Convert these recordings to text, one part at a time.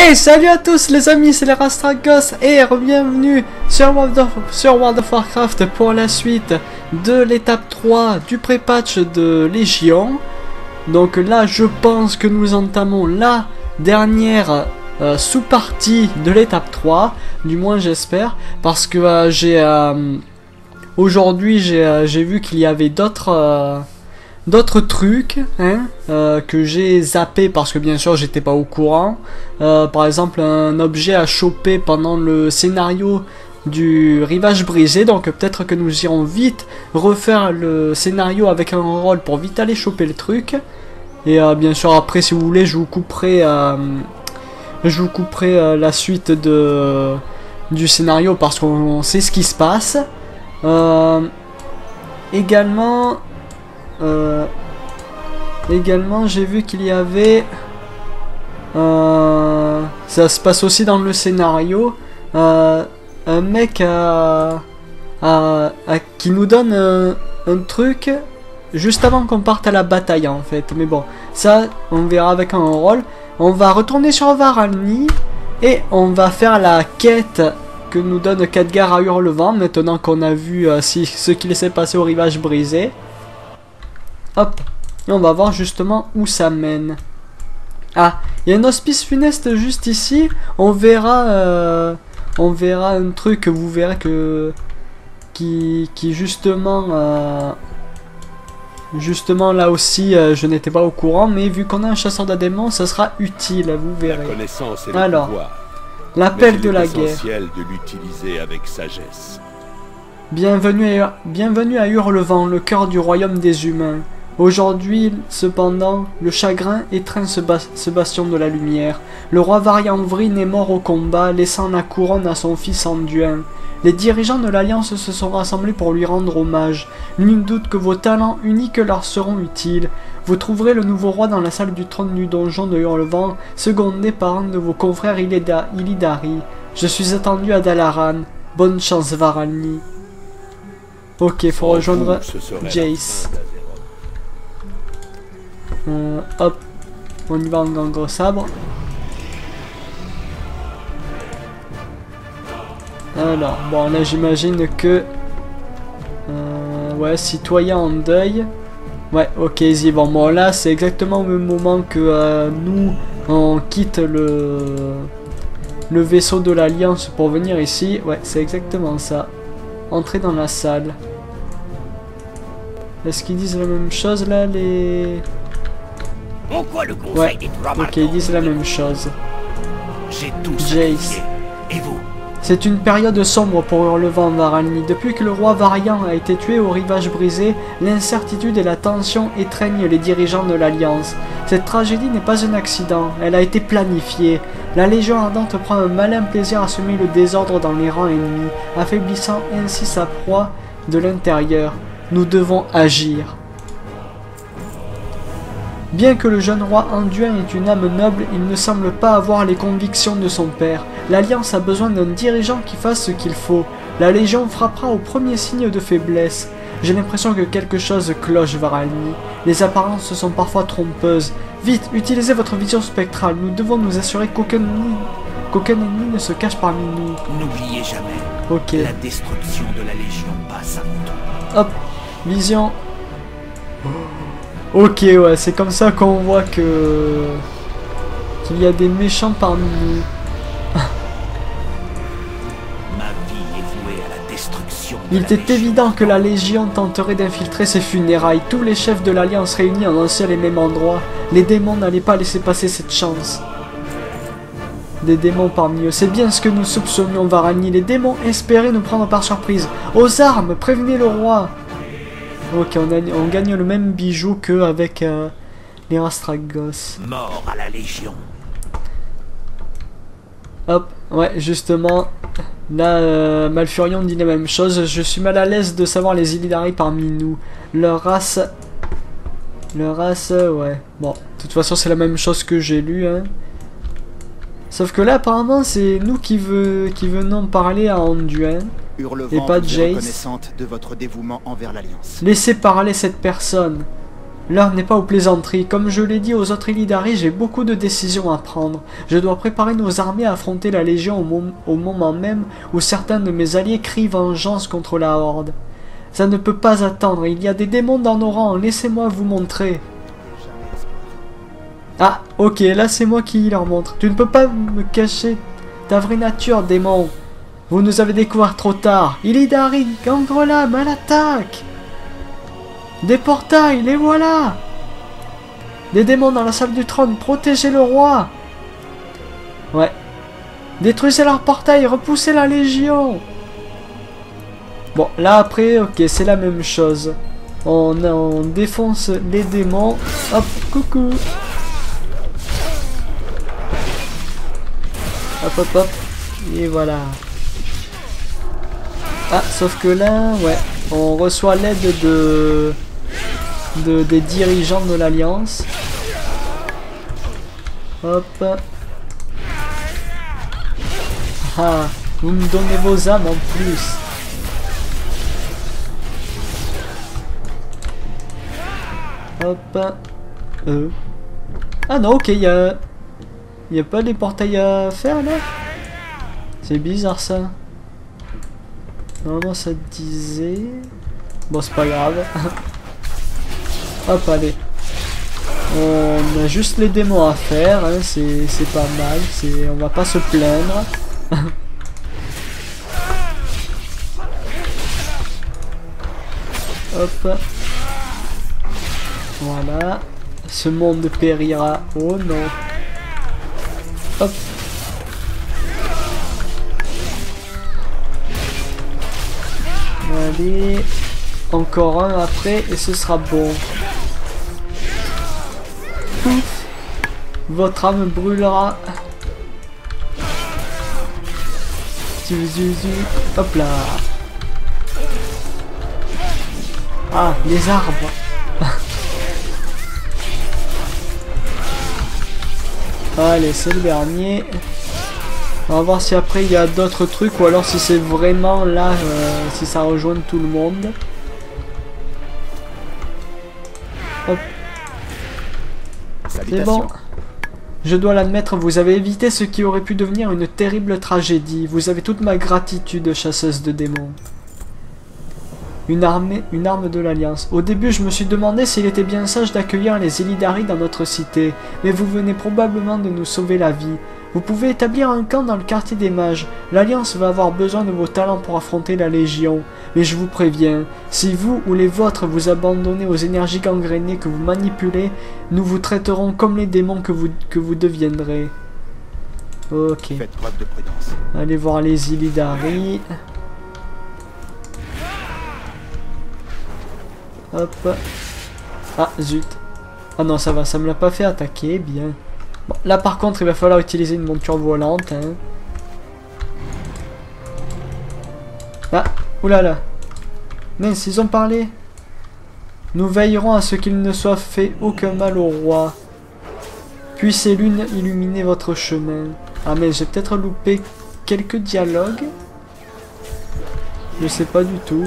Hey, salut à tous les amis, c'est les Rastragos et bienvenue sur World of Warcraft pour la suite de l'étape 3 du pré-patch de Légion. Donc là, je pense que nous entamons la dernière sous-partie de l'étape 3, du moins j'espère, parce que aujourd'hui j'ai vu qu'il y avait d'autres trucs que j'ai zappé parce que bien sûr j'étais pas au courant. Par exemple un objet à choper pendant le scénario du rivage brisé, donc peut-être que nous irons vite refaire le scénario avec un rôle pour vite aller choper le truc. Et bien sûr après, si vous voulez, je vous couperai la suite du scénario parce qu'on sait ce qui se passe. Également j'ai vu qu'il y avait ça se passe aussi dans le scénario, un mec qui nous donne un truc juste avant qu'on parte à la bataille en fait, mais bon, ça on verra avec un rôle. On va retourner sur Varalny et on va faire la quête que nous donne Khadgar à Hurlevent maintenant qu'on a vu ce qu'il s'est passé au rivage brisé. Hop, et on va voir justement où ça mène. Ah, il y a un hospice funeste juste ici. On verra un truc que vous verrez qui justement là aussi je n'étais pas au courant, mais vu qu'on a un chasseur de démons, ça sera utile, vous verrez. La connaissance et alors, le pouvoir, l'appel de la guerre. Essentiel de l'utiliser avec sagesse. Bienvenue à Hurlevent, le cœur du royaume des humains. Aujourd'hui, cependant, le chagrin étreint ce bastion de la lumière. Le roi Varian-Vryn est mort au combat, laissant la couronne à son fils Anduin. Les dirigeants de l'Alliance se sont rassemblés pour lui rendre hommage. Nul doute que vos talents uniques leur seront utiles. Vous trouverez le nouveau roi dans la salle du trône du donjon de Hurlevent, secondé par un de vos confrères Illidari. Je suis attendu à Dalaran. Bonne chance, Varalny. Ok, faut rejoindre Jace. Hop, on y va en gangre sabre. Alors, bon là j'imagine que... ouais, citoyen en deuil. Ouais, ok, ils y vont. Bon là c'est exactement au même moment que nous, on quitte le vaisseau de l'Alliance pour venir ici. Ouais, c'est exactement ça. Entrer dans la salle. Est-ce qu'ils disent la même chose là, les... Ouais, ok, ils disent la même chose. Jace. Et vous? C'est une période sombre pour Hurlevent, Varalny. Depuis que le roi Varian a été tué au rivage brisé, l'incertitude et la tension étreignent les dirigeants de l'Alliance. Cette tragédie n'est pas un accident, elle a été planifiée. La Légion Ardente prend un malin plaisir à semer le désordre dans les rangs ennemis, affaiblissant ainsi sa proie de l'intérieur. Nous devons agir. Bien que le jeune roi Anduin ait une âme noble, il ne semble pas avoir les convictions de son père. L'Alliance a besoin d'un dirigeant qui fasse ce qu'il faut. La Légion frappera au premier signe de faiblesse. J'ai l'impression que quelque chose cloche, Varalny. Les apparences sont parfois trompeuses. Vite, utilisez votre vision spectrale. Nous devons nous assurer qu'aucun ennemi ne se cache parmi nous. N'oubliez jamais, ok. La destruction de la Légion passe avant tout. Hop, vision. Ok, ouais, c'est comme ça qu'on voit qu'il y a des méchants parmi nous. Ma vie est vouée à la destruction. Il était évident que la Légion tenterait d'infiltrer ses funérailles. Tous les chefs de l'Alliance réunis en un seul et même endroit. Les démons n'allaient pas laisser passer cette chance. Des démons parmi eux, c'est bien ce que nous soupçonnions, Varalny. Les démons espéraient nous prendre par surprise. Aux armes, prévenez le roi. Ok, on gagne le même bijou que avec les Rastragos. Mort à la Légion. Hop, ouais, justement, là, Malfurion dit la même chose. Je suis mal à l'aise de savoir les Illidari parmi nous. Leur race, ouais. Bon, de toute façon, c'est la même chose que j'ai lu, hein. Sauf que là, apparemment, c'est nous qui venons parler à Anduin. Hurlevent et pas vous est Jace. reconnaissante de votre dévouement envers l'Alliance. Laissez parler cette personne. L'heure n'est pas aux plaisanteries. Comme je l'ai dit aux autres Illidari, j'ai beaucoup de décisions à prendre. Je dois préparer nos armées à affronter la Légion au moment même où certains de mes alliés crient vengeance contre la Horde. Ça ne peut pas attendre. Il y a des démons dans nos rangs. Laissez-moi vous montrer. Ah, ok, là c'est moi qui leur montre. Tu ne peux pas me cacher ta vraie nature, démon. Vous nous avez découvert trop tard. Illidari, Gangrelab, à l'attaque! Des portails, les voilà! Des démons dans la salle du trône, protégez le roi! Ouais. Détruisez leur portail, repoussez la légion! Bon, là après, ok, c'est la même chose. On défonce les démons. Hop, coucou! Hop, hop, hop. Et voilà. Ah, sauf que là, ouais, on reçoit l'aide des dirigeants de l'Alliance. Hop. Ah, vous me donnez vos âmes en plus. Hop. Ah non, ok, il y a pas les portails à faire là. C'est bizarre ça. Normalement ça disait... Bon c'est pas grave. Hop allez. On a juste les démons à faire, hein. C'est pas mal, on va pas se plaindre. Hop. Voilà. Ce monde périra. Oh non. Hop. Allez, encore un après et ce sera bon. Pouf. Votre âme brûlera. Hop là. Ah, les arbres. Allez, c'est le dernier. On va voir si après il y a d'autres trucs ou alors si c'est vraiment là, si ça rejoint tout le monde. Hop. C'est bon. Je dois l'admettre, vous avez évité ce qui aurait pu devenir une terrible tragédie. Vous avez toute ma gratitude, chasseuse de démons. Une arme de l'Alliance. Au début, je me suis demandé s'il était bien sage d'accueillir les Illidari dans notre cité, mais vous venez probablement de nous sauver la vie. Vous pouvez établir un camp dans le quartier des mages. L'Alliance va avoir besoin de vos talents pour affronter la Légion. Mais je vous préviens, si vous ou les vôtres vous abandonnez aux énergies gangrénées que vous manipulez, nous vous traiterons comme les démons que vous deviendrez. Ok. Faites preuve de prudence. Allez voir les Illidari. Hop. Ah, zut. Ah non, ça va, ça me l'a pas fait attaquer, bien. Bon, là par contre, il va falloir utiliser une monture volante. Hein. Ah, oulala. Mince, ils ont parlé. Nous veillerons à ce qu'il ne soit fait aucun mal au roi. Puisse ces lunes illuminer votre chemin. Ah mais j'ai peut-être loupé quelques dialogues. Je sais pas du tout.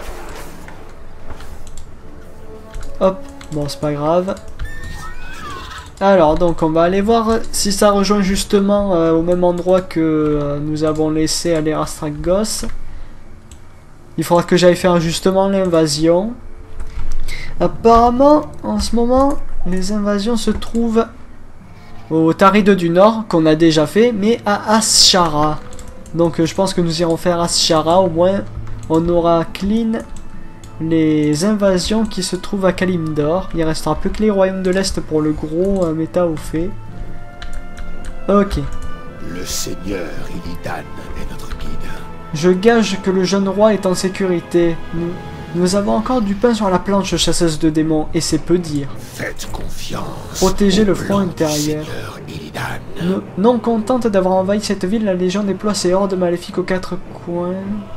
Hop, bon c'est pas grave. Alors donc on va aller voir si ça rejoint justement au même endroit que nous avons laissé aller Astragos. Il faudra que j'aille faire justement l'invasion. Apparemment en ce moment les invasions se trouvent au Taride du Nord qu'on a déjà fait, mais à Azshara. Donc je pense que nous irons faire Azshara, au moins on aura clean les invasions qui se trouvent à Kalimdor. Il restera plus que les royaumes de l'Est pour le gros méta au fait. Ok. Le seigneur Illidan est notre guide. Je gage que le jeune roi est en sécurité. Nous avons encore du pain sur la planche, chasseuse de démons, et c'est peu dire. Faites confiance. Protégez le front intérieur. Non contente d'avoir envahi cette ville, la Légion déploie ses hordes maléfiques aux quatre coins.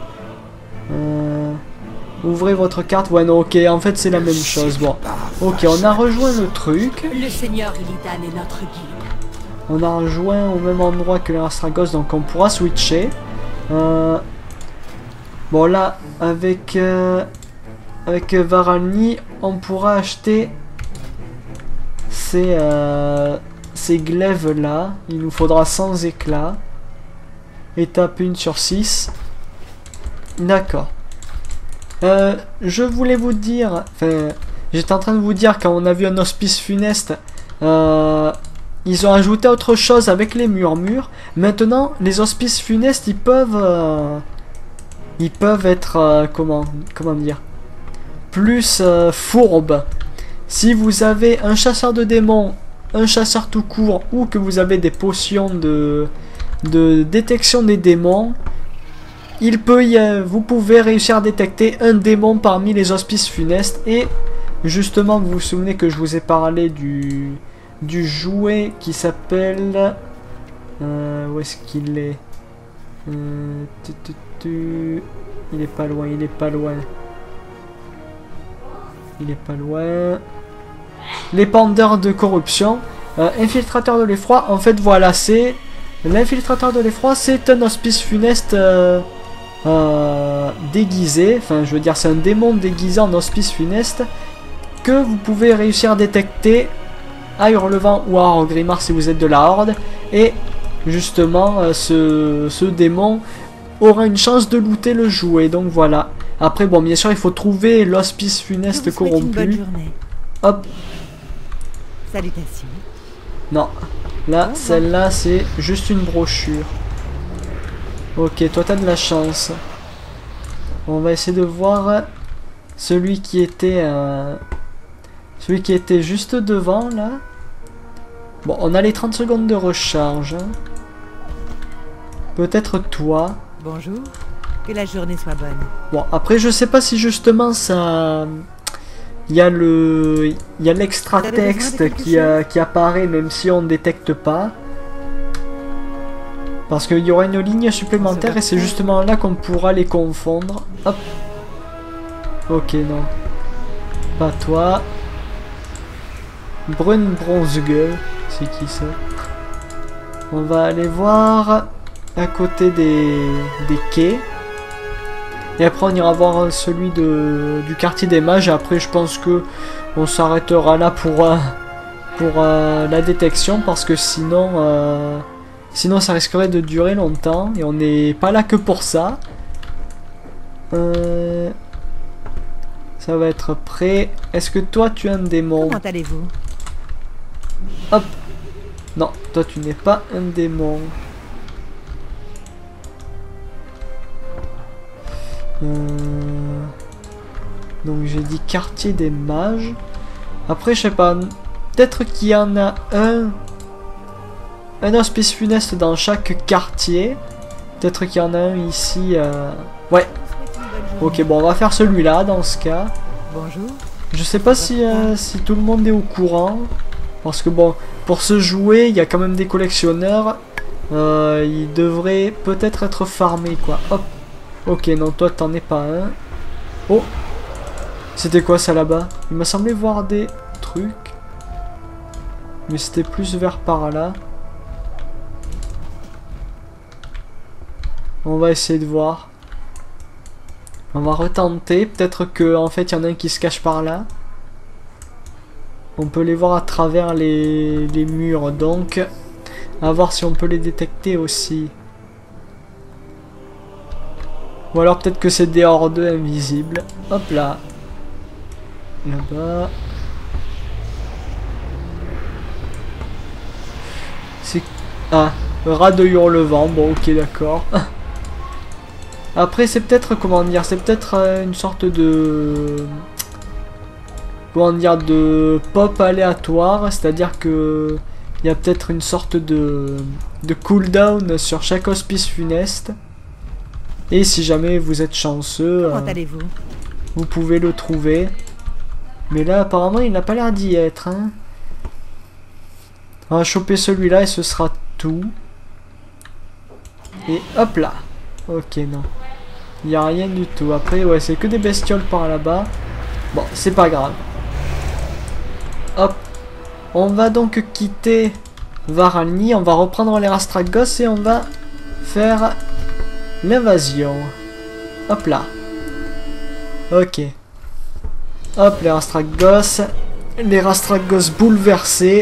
Ouvrez votre carte. Ouais, non, ok, en fait c'est la même chose. Bon, ok, on a rejoint le truc. Le seigneur Illidan est notre guide. On a rejoint au même endroit que les Astragos, donc on pourra switcher. Bon, là, avec Varalny, on pourra acheter ces glaives là. Il nous faudra 100 éclats. Étape 1 sur 6. D'accord. Je voulais vous dire... Enfin, j'étais en train de vous dire quand on a vu un hospice funeste... ils ont ajouté autre chose avec les murmures. Maintenant, les hospices funestes, ils peuvent être... comment dire, plus fourbes. Si vous avez un chasseur de démons, un chasseur tout court, ou que vous avez des potions de détection des démons, vous pouvez réussir à détecter un démon parmi les hospices funestes. Et justement, vous vous souvenez que je vous ai parlé du jouet qui s'appelle... où est-ce qu'il est, il est pas loin, il est pas loin. Il est pas loin. L'épandeur de corruption. Infiltrateur de l'effroi. En fait, voilà, c'est... L'infiltrateur de l'effroi, c'est un hospice funeste déguisé. Enfin, je veux dire, c'est un démon déguisé en hospice funeste que vous pouvez réussir à détecter à Hurlevent ou à Orgrimmar si vous êtes de la Horde. Et justement, ce démon aura une chance de looter le jouet. Donc voilà. Après, bon, bien sûr, il faut trouver l'hospice funeste corrompu. Hop. Salutations. Non. Là, celle-là, c'est juste une brochure. Ok, toi, t'as de la chance. On va essayer de voir celui qui était juste devant, là. Bon, on a les 30 secondes de recharge. Hein. Peut-être toi. Bonjour. Que la journée soit bonne. Bon, après, je sais pas si justement ça... Il y a l'extra texte qui apparaît même si on ne détecte pas. Parce qu'il y aura une ligne supplémentaire et c'est justement là qu'on pourra les confondre. Hop. Ok, non. Pas toi. Brune Bronzegueule. C'est qui ça? On va aller voir à côté des quais. Et après on ira voir celui du quartier des mages. Et après je pense que on s'arrêtera là pour la détection. Parce que sinon ça risquerait de durer longtemps. Et on n'est pas là que pour ça. Ça va être prêt. Est-ce que toi tu es un démon? Comment allez-vous? Hop. Non, toi tu n'es pas un démon. Donc j'ai dit quartier des mages. Après je sais pas, peut-être qu'il y en a un hospice funeste dans chaque quartier. Peut-être qu'il y en a un ici. Ouais. Ok, bon on va faire celui-là dans ce cas. Bonjour. Je sais pas si tout le monde est au courant. Parce que bon, pour se jouer, il y a quand même des collectionneurs. Ils devraient peut-être être farmés quoi. Hop. Ok, non, toi t'en es pas un. Oh! C'était quoi ça là-bas? Il m'a semblé voir des trucs. Mais c'était plus vers par là. On va essayer de voir. On va retenter. Peut-être que en fait il y en a un qui se cache par là. On peut les voir à travers les murs. Donc, à voir si on peut les détecter aussi. Ou alors peut-être que c'est des hordes invisibles. Hop là. Là-bas. C'est... Ah, rat de Hurlevent. Bon, ok, d'accord. Après, c'est peut-être, comment dire, c'est peut-être une sorte de... Comment dire, de pop aléatoire. C'est-à-dire que... Il y a peut-être une sorte de cooldown sur chaque hospice funeste. Et si jamais vous êtes chanceux, vous pouvez le trouver. Mais là, apparemment, il n'a pas l'air d'y être. Hein. On va choper celui-là et ce sera tout. Et hop là. Ok, non. Il n'y a rien du tout. Après, ouais, c'est que des bestioles par là-bas. Bon, c'est pas grave. Hop. On va donc quitter Varalny. On va reprendre les Rastragos et on va faire... l'invasion. Hop là. Ok. Hop, les Rastragos. Les Rastragos bouleversés.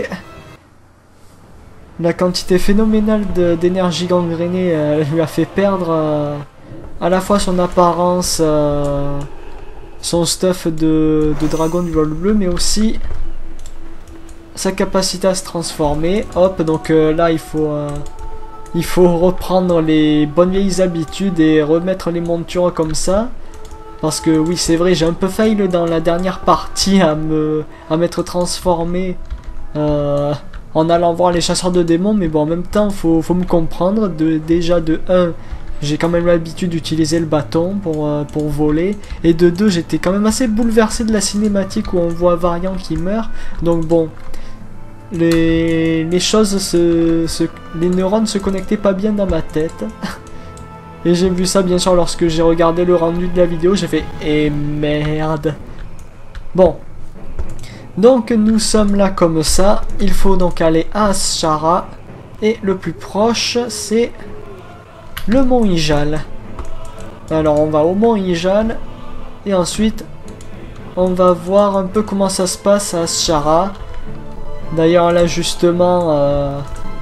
La quantité phénoménale d'énergie gangrénée lui a fait perdre à la fois son apparence, son stuff de dragon du vol bleu, mais aussi sa capacité à se transformer. Hop, donc là il faut reprendre les bonnes vieilles habitudes et remettre les montures comme ça. Parce que oui, c'est vrai, j'ai un peu fail dans la dernière partie à m'être transformé en allant voir les chasseurs de démons, mais bon, en même temps, faut me comprendre. Déjà, de 1, j'ai quand même l'habitude d'utiliser le bâton pour voler. Et de 2, j'étais quand même assez bouleversé de la cinématique où on voit Varian qui meurt. Donc bon, les choses les neurones se connectaient pas bien dans ma tête. Et j'ai vu ça bien sûr lorsque j'ai regardé le rendu de la vidéo, j'ai fait eh merde. Bon. Donc nous sommes là comme ça, il faut donc aller à Azshara. Et le plus proche c'est le mont Ijal. Alors on va au mont Ijal. Et ensuite on va voir un peu comment ça se passe à Azshara. D'ailleurs là justement...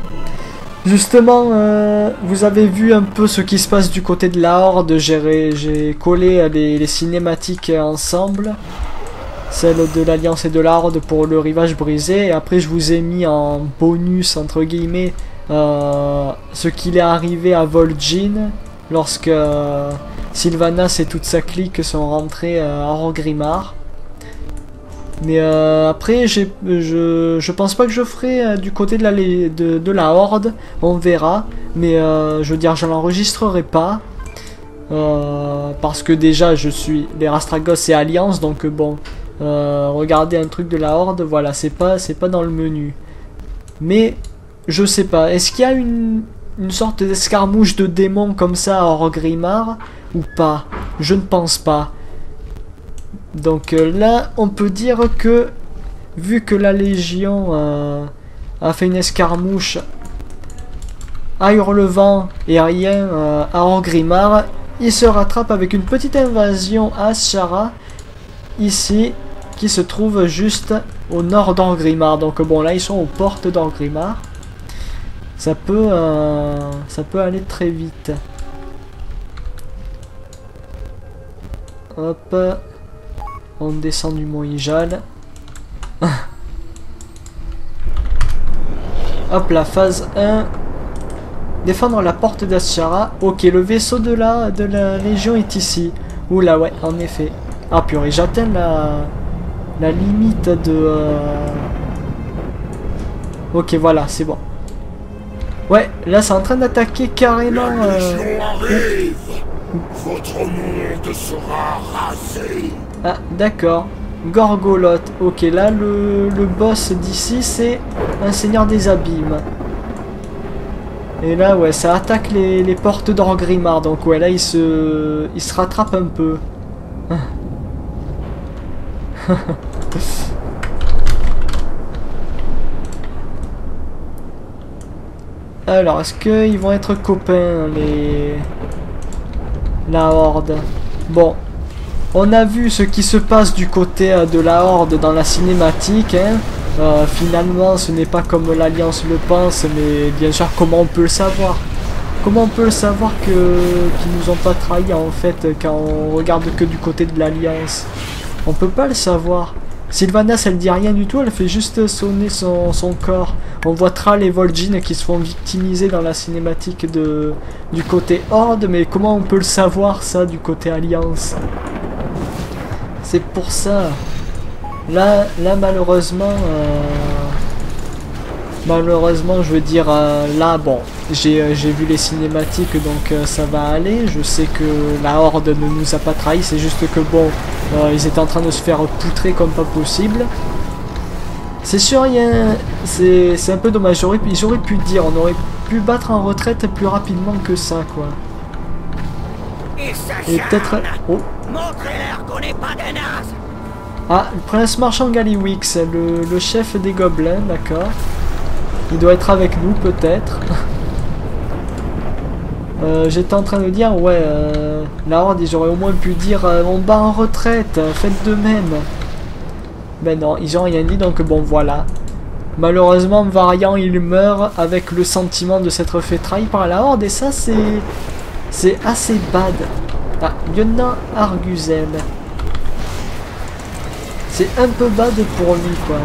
vous avez vu un peu ce qui se passe du côté de la Horde. J'ai collé les cinématiques ensemble. Celle de l'Alliance et de la Horde pour le rivage brisé. Et après je vous ai mis en bonus entre guillemets ce qu'il est arrivé à Vol'jin lorsque Sylvanas et toute sa clique sont rentrés à Orgrimmar. Mais après, je pense pas que je ferai du côté de la Horde, on verra. Mais je veux dire, je l'enregistrerai pas. Parce que déjà, je suis les Rastragos et Alliance, donc bon, regarder un truc de la Horde, voilà, c'est pas dans le menu. Mais, je sais pas, est-ce qu'il y a une sorte d'escarmouche de démons comme ça à Orgrimmar ou pas? Je ne pense pas. Donc là, on peut dire que, vu que la Légion a fait une escarmouche à Hurlevent et rien à Orgrimmar, il se rattrape avec une petite invasion à Azshara, ici, qui se trouve juste au nord d'Orgrimmar. Donc bon, là, ils sont aux portes d'Orgrimmar. Ça peut aller très vite. Hop. On descend du mont Ijal. Hop, la phase 1. Défendre la porte d'Azshara. Ok, le vaisseau de la Légion est ici. Oula, ouais, en effet. Ah purée, j'atteins la limite de... Ok, voilà, c'est bon. Ouais, là, c'est en train d'attaquer carrément... La Légion arrive. Votre monde sera rasé. Ah, d'accord. Gorgoloth. Ok, là, le boss d'ici, c'est un seigneur des abîmes. Et là, ouais, ça attaque les portes d'Orgrimmar. Donc, ouais, là, il se rattrape un peu. Alors, est-ce qu'ils vont être copains, la Horde? Bon. On a vu ce qui se passe du côté de la Horde dans la cinématique, hein. Finalement, ce n'est pas comme l'Alliance le pense, mais bien sûr, comment on peut le savoir? Comment on peut le savoir qu'ils nous ont pas trahis, en fait, quand on regarde que du côté de l'Alliance? On peut pas le savoir. Sylvanas, elle dit rien du tout, elle fait juste sonner son corps. On voit Thrall et Vol'jin qui se font victimiser dans la cinématique du côté Horde, mais comment on peut le savoir, ça, du côté Alliance? C'est pour ça. Là malheureusement, je veux dire, là, bon, j'ai vu les cinématiques, donc ça va aller. Je sais que la Horde ne nous a pas trahis, c'est juste que bon, ils étaient en train de se faire poutrer comme pas possible. C'est sûr, c'est un peu dommage. J'aurais pu dire, on aurait pu battre en retraite plus rapidement que ça, quoi. Et peut-être... Oh. Montrez-leur qu'on n'est pas des nazes. Ah, le prince marchand Gallywix, le chef des gobelins, d'accord. Il doit être avec nous, peut-être. J'étais en train de dire, ouais, la Horde, ils auraient au moins pu dire, on bat en retraite, faites de même. Ben non, ils ont rien dit, donc bon, voilà. Malheureusement, Varian, il meurt avec le sentiment de s'être fait trahir par la Horde, et ça, c'est assez bad. Ah, lieutenant Arguzel. C'est un peu bad pour lui, quoi.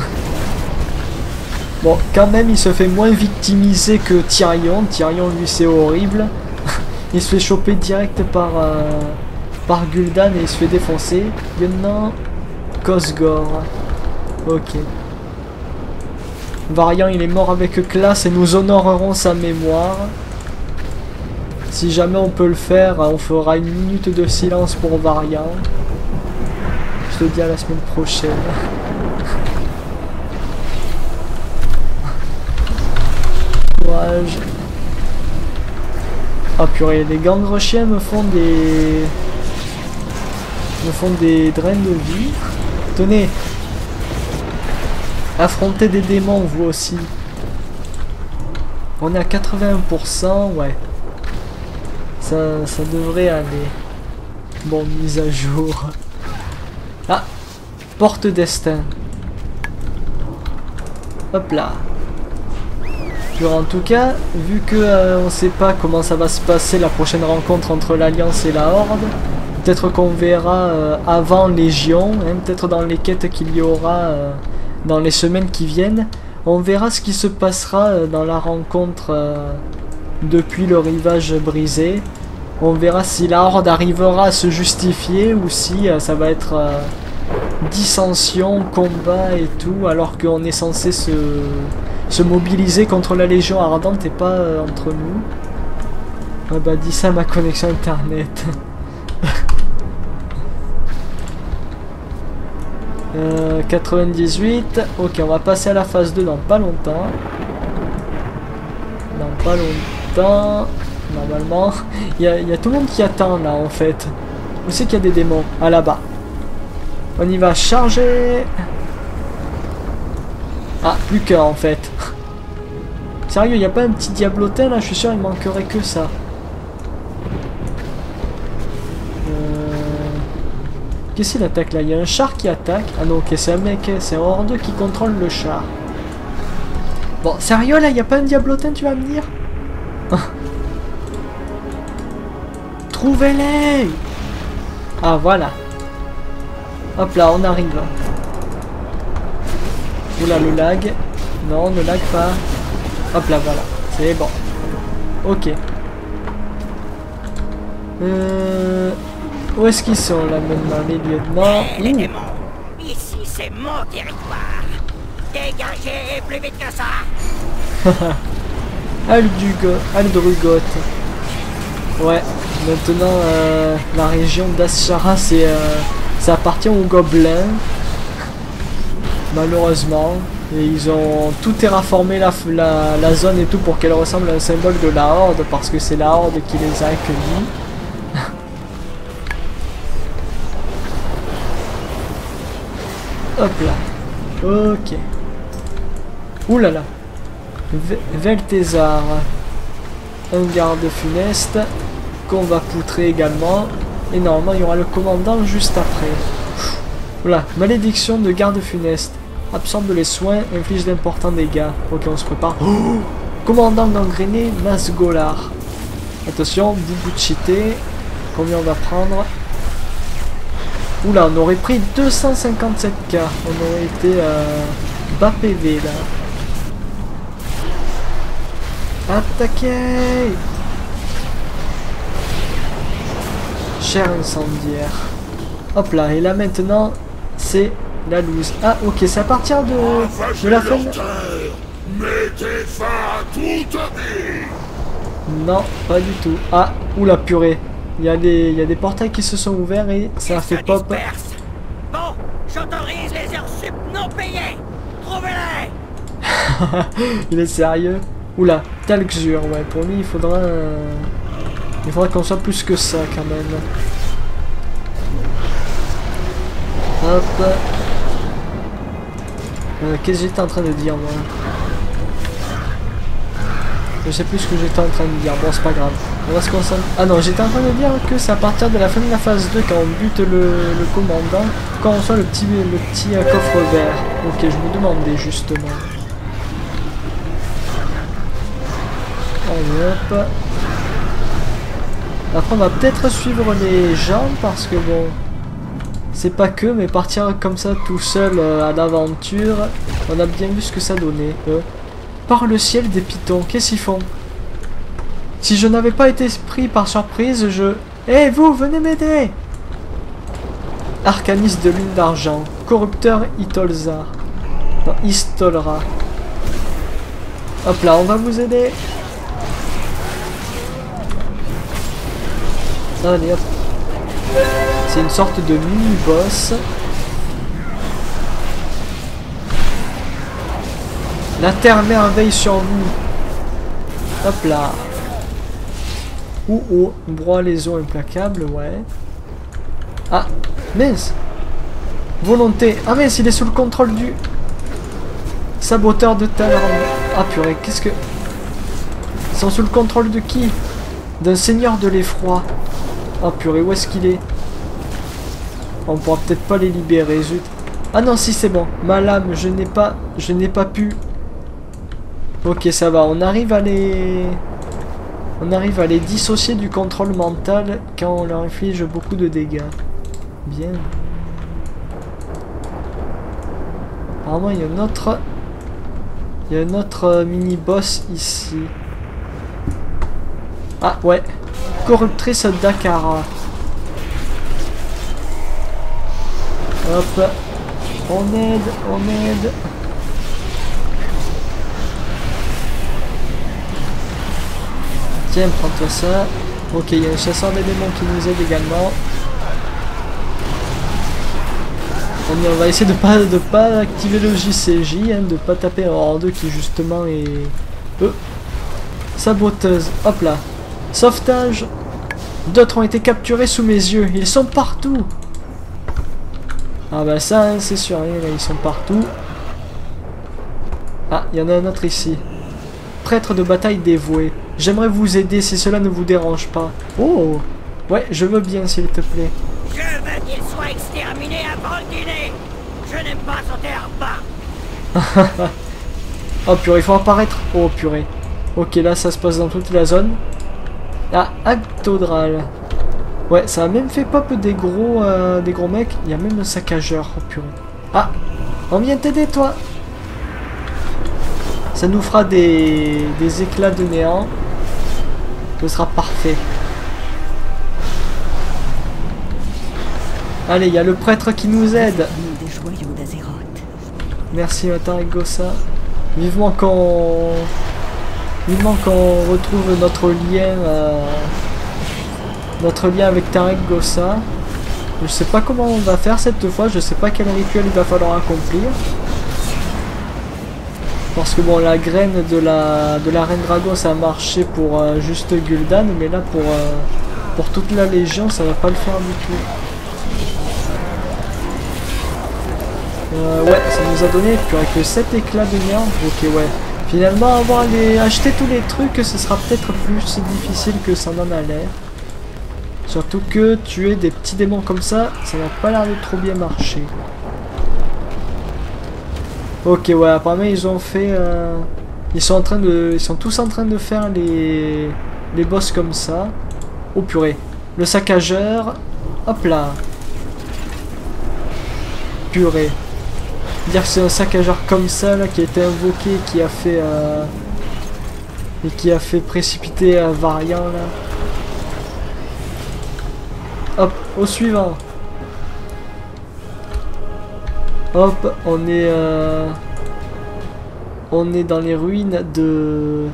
Bon, quand même, il se fait moins victimiser que Tyrion. Tyrion, lui, c'est horrible. Il se fait choper direct par Gul'dan et il se fait défoncer. Lieutenant Kosgor. Ok. Varian, il est mort avec classe et nous honorerons sa mémoire. Si jamais on peut le faire, on fera une minute de silence pour Varian. Je te dis à la semaine prochaine. Courage. Ah purée, les gangresiens me font des drains de vie. Tenez. Affrontez des démons vous aussi. On est à 81%, ouais. Ça devrait aller. Bon, mise à jour. Ah, porte destin. Hop là. En tout cas, vu que on sait pas comment ça va se passer la prochaine rencontre entre l'Alliance et la Horde, peut-être qu'on verra avant Légion, hein, peut-être dans les quêtes qu'il y aura dans les semaines qui viennent, on verra ce qui se passera dans la rencontre depuis le rivage brisé. On verra si la Horde arrivera à se justifier ou si ça va être dissension, combat et tout, alors qu'on est censé se mobiliser contre la Légion Ardente et pas entre nous. Ah bah dis ça à ma connexion internet. 98. Ok, on va passer à la phase 2 dans pas longtemps. Dans pas longtemps. Normalement. Il y a tout le monde qui attend là en fait. Où c'est qu'il y a des démons? Ah là-bas. On y va charger. Ah, plus qu'un en fait. Sérieux, il n'y a pas un petit diablotin là? Je suis sûr il manquerait que ça. Qu'est-ce qu'il attaque là? Il y a un char qui attaque. Ah non, ok, c'est un mec, c'est un horde qui contrôle le char. Bon, sérieux là, il n'y a pas un diablotin, tu vas me dire? Trouvez-les! Ah, voilà. Hop là, on arrive. Oula, le lag. Non, ne lag pas. Hop là, voilà. C'est bon. Ok. Où est-ce qu'ils sont là maintenant, les lieutenants? Les démons, ici c'est mon territoire. Dégagez plus vite que ça. Aldrugot. Ouais, maintenant la région d'Ashara ça appartient aux gobelins. Malheureusement. Et ils ont tout terraformé la zone et tout pour qu'elle ressemble à un symbole de la Horde parce que c'est la Horde qui les a accueillis. Hop là. Ok. Ouh là là. Veltézar. Un garde funeste. Qu'on va poutrer également. Et normalement il y aura le commandant juste après. Oula. Malédiction de garde funeste. Absorbe les soins, inflige d'importants dégâts. Ok, on se prépare. Oh, commandant gangréné, Nasgolar. Attention, Bubuchité. Combien on va prendre? Oula, on aurait pris 257k. On aurait été bas PV là. Attaquez! Cher incendiaire. Hop là, et là maintenant, c'est la loose. Ah ok, c'est à partir de la fin. Mettez fin à toute vie. Non, pas du tout. Ah, oula purée. Il y a des portails qui se sont ouverts et ça a fait pop. Bon, j'autorise les heures sup non payées. Trouvez-les. Il est sérieux. Oula, Talxur, ouais, pour lui il faudra qu'on soit plus que ça quand même. Hop. Qu'est-ce que j'étais en train de dire moi? Je sais plus ce que j'étais en train de dire. Bon, c'est pas grave. On va se concentrer. Ah non, j'étais en train de dire que c'est à partir de la fin de la phase 2 quand on bute le commandant, quand on reçoit le petit coffre vert. Ok, je me demandais justement. Allez hop. Après on va peut-être suivre les gens parce que bon, c'est pas que, mais partir comme ça tout seul à l'aventure, on a bien vu ce que ça donnait. Par le ciel des pitons, qu'est-ce qu'ils font? Si je n'avais pas été pris par surprise, je... Eh vous, venez m'aider! Arcaniste de lune d'argent, corrupteur Itolzar. Non, Istolra. Hop là, on va vous aider. Allez hop. C'est une sorte de mini-boss. La terre merveille sur vous. Hop là. Oh, broie les eaux implacables, ouais. Ah, mince. Volonté. Ah mince, il est sous le contrôle du... Saboteur de talent. Ah purée, qu'est-ce que... Ils sont sous le contrôle de qui? D'un seigneur de l'effroi. Ah purée, où est-ce qu'il est? On pourra peut-être pas les libérer, zut. Ah non, si c'est bon. Ma lame, je n'ai pas pu... Ok, ça va, on arrive à les dissocier du contrôle mental quand on leur inflige beaucoup de dégâts. Bien. Apparemment, il y a un autre mini-boss ici. Ah, ouais. Corruptrice Dakara. Hop. On aide. Tiens, prends-toi ça. Ok, il y a un chasseur des démons qui nous aide également. On va essayer de pas activer le JCJ, hein, de pas taper un horde qui justement est... Saboteuse. Hop là. Sauvetage. D'autres ont été capturés sous mes yeux. Ils sont partout. Ah bah ça, hein, c'est sûr. Hein, là, ils sont partout. Ah, il y en a un autre ici. Prêtre de bataille dévoué. J'aimerais vous aider si cela ne vous dérange pas. Oh. Ouais, je veux bien s'il te plaît. Je veux qu'il soit exterminé avant le dîner. Je n'aime pas sauter en bas. Oh purée, il faut apparaître. Oh purée. Ok, là ça se passe dans toute la zone. Ah, Actodral. Ouais, ça a même fait pop des gros mecs. Il y a même un saccageur. Oh purée. Ah, on vient t'aider toi. Ça nous fera des éclats de néant. Ce sera parfait. Allez, il y a le prêtre qui nous aide. Merci Tarek Gossa. Vivement qu'on retrouve notre lien avec Tarek Gossa. Je sais pas comment on va faire cette fois, je sais pas quel rituel il va falloir accomplir. Parce que bon, la graine de la reine dragon ça a marché pour juste Gul'dan, mais là pour toute la légion ça va pas le faire du tout. Ouais, ça nous a donné que 7 éclats de néant. Ok, ouais. Finalement, acheter tous les trucs, ce sera peut-être plus difficile que ça n'en a l'air. Surtout que tuer des petits démons comme ça n'a pas l'air de trop bien marcher. Ok, ouais, apparemment ils ont fait... Ils sont tous en train de faire les boss comme ça. Oh purée. Le saccageur. Hop là. Purée. Dire que c'est un saccageur comme ça là qui a été invoqué, qui a fait précipiter un variant là. Hop, au suivant. Hop, on est dans les ruines de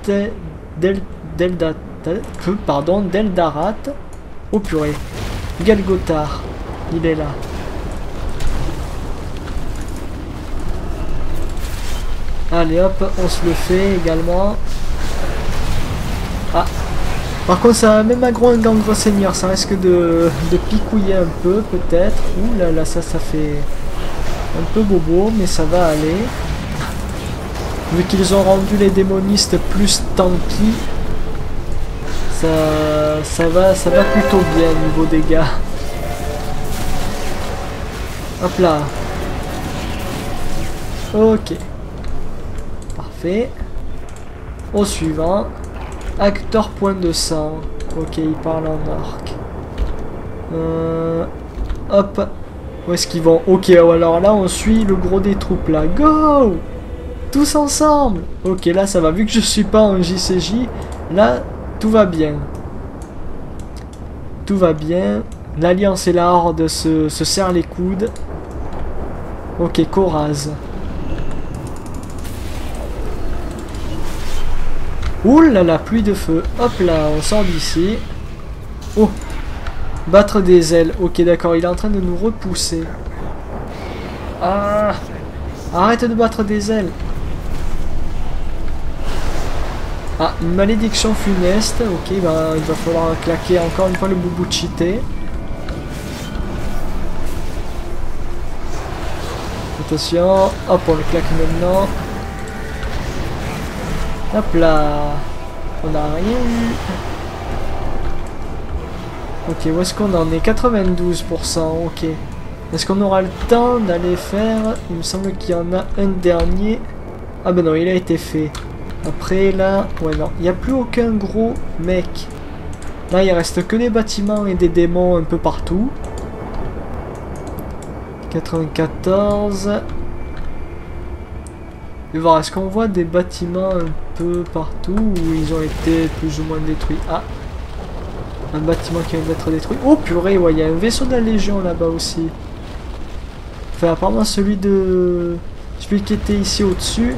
d'Eldarat. Oh purée. Galgotar, il est là. Allez hop, on se le fait également. Ah. Par contre, ça même aggro un gangre seigneur, ça risque de picouiller un peu peut-être. Ouh là là, ça fait un peu bobo, mais ça va aller. Vu qu'ils ont rendu les démonistes plus tanky. Ça va plutôt bien niveau dégâts. Hop là. Ok. Parfait. Au suivant. Acteur point de sang. Ok, il parle en arc. Hop. Où est-ce qu'ils vont? Ok, alors là on suit le gros des troupes là. Go! Tous ensemble! Ok, là ça va. Vu que je suis pas en JCJ, là tout va bien. Tout va bien. L'Alliance et la Horde se serrent les coudes. Ok, Coraz. Ouh là là, pluie de feu. Hop là, on sort d'ici. Oh! Battre des ailes. Ok, d'accord, il est en train de nous repousser. Ah! Arrête de battre des ailes. Ah, une malédiction funeste. Ok, bah, il va falloir claquer encore une fois le boubou cheaté. Attention. Hop, on le claque maintenant. Hop là. On n'a rien eu. Ok, où est-ce qu'on en est? 92%, ok. Est-ce qu'on aura le temps d'aller faire? Il me semble qu'il y en a un dernier. Ah ben non, il a été fait. Après là, ouais non, il n'y a plus aucun gros mec. Là il reste que des bâtiments et des démons un peu partout. 94. Je vais voir, est-ce qu'on voit des bâtiments un peu partout où ils ont été plus ou moins détruits? Ah, un bâtiment qui vient d'être détruit. Oh purée, ouais, il y a un vaisseau de la Légion là-bas aussi. Enfin apparemment celui qui était ici au-dessus.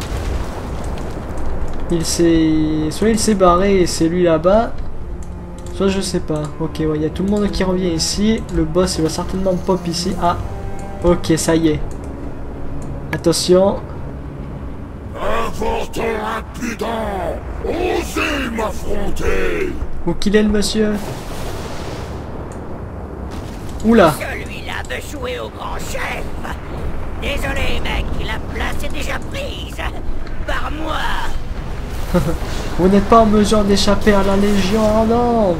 Soit il s'est barré et c'est lui là-bas, soit je sais pas. Ok, ouais, il y a tout le monde qui revient ici. Le boss il va certainement pop ici. Ah, ok, ça y est. Attention. Important impudent! Osez m'affronter! Où qu'il est le monsieur? Oula. Celui-là veut jouer au grand chef. Désolé, mec, la place est déjà prise. Par moi. Vous n'êtes pas en mesure d'échapper à la Légion ardente.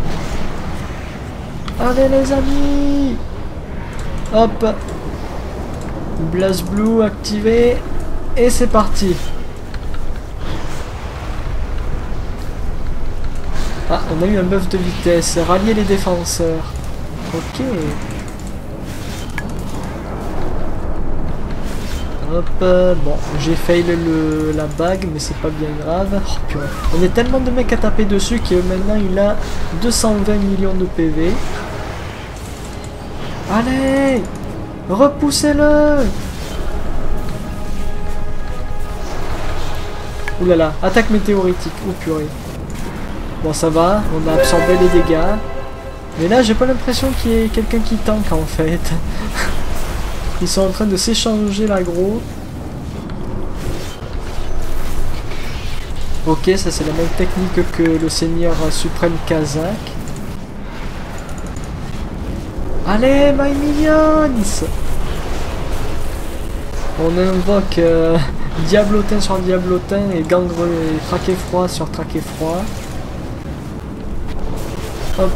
Allez les amis. Hop. Blaze Blue activé. Et c'est parti. Ah, on a eu un buff de vitesse. Rallier les défenseurs. Ok. Hop, bon, j'ai fail la bague, mais c'est pas bien grave. Oh, purée. On est tellement de mecs à taper dessus que maintenant il a 220 millions de PV. Allez, repoussez-le. Ouh là là, attaque météoritique. Oh purée. Bon, ça va, on a absorbé les dégâts. Mais là, j'ai pas l'impression qu'il y ait quelqu'un qui tank en fait. Ils sont en train de s'échanger l'aggro. Ok, ça c'est la même technique que le seigneur suprême Kazakh. Allez, my minions! On invoque Diablotin sur Diablotin et Gangre et Traqué Froid sur Traqué Froid. Hop.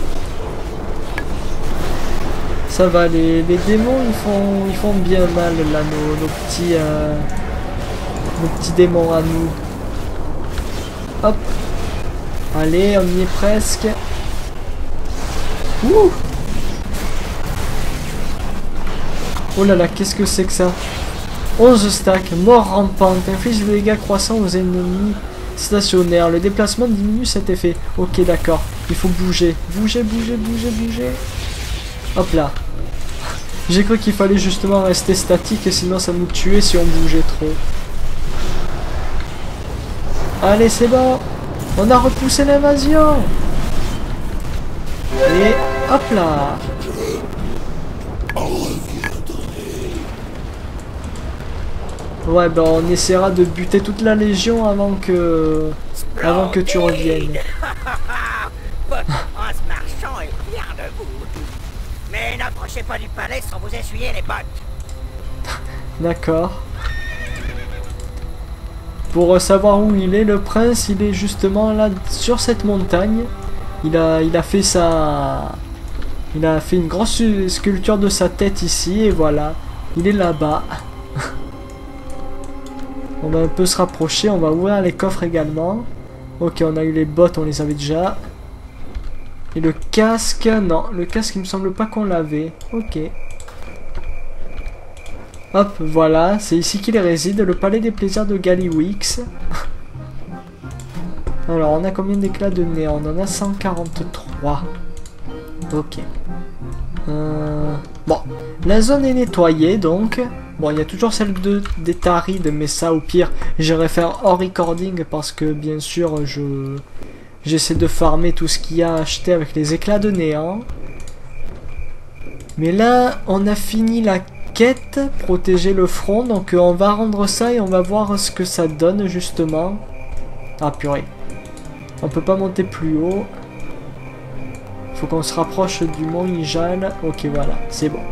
Ça va, les démons ils font bien mal là, nos petits démons à nous. Hop. Allez, on y est presque. Ouh. Oh là là, qu'est-ce que c'est que ça? 11 stacks, mort rampante, inflige des dégâts croissants aux ennemis stationnaires. Le déplacement diminue cet effet. Ok, d'accord. Il faut bouger. Bouger. Hop là. J'ai cru qu'il fallait justement rester statique, sinon ça nous tuait si on bougeait trop. Allez, c'est bon. On a repoussé l'invasion. Et hop là. Ouais, ben on essaiera de buter toute la Légion avant que tu reviennes. Votre prince marchand est fier de vous. Mais n'approchez pas du palais sans vous essuyer les bottes. D'accord. Pour savoir où il est, le prince, il est justement là, sur cette montagne. Il a fait sa... Il a fait une grosse sculpture de sa tête ici, et voilà. Il est là-bas. On va un peu se rapprocher, on va ouvrir les coffres également. Ok, on a eu les bottes, on les avait déjà. Et le casque, non, le casque il me semble pas qu'on l'avait. Ok. Hop, voilà, c'est ici qu'il réside, le palais des plaisirs de Gallywix. Alors, on a combien d'éclats de néant? On en a 143. Ok. Bon, la zone est nettoyée donc. Bon, il y a toujours celle des Tarides, mais ça au pire, j'irai faire hors recording parce que bien sûr, j'essaie de farmer tout ce qu'il y a à acheter avec les éclats de néant. Mais là, on a fini la quête, protéger le front, donc on va rendre ça et on va voir ce que ça donne justement. Ah purée. On peut pas monter plus haut. Faut qu'on se rapproche du mont Ijal. Ok, voilà, c'est bon.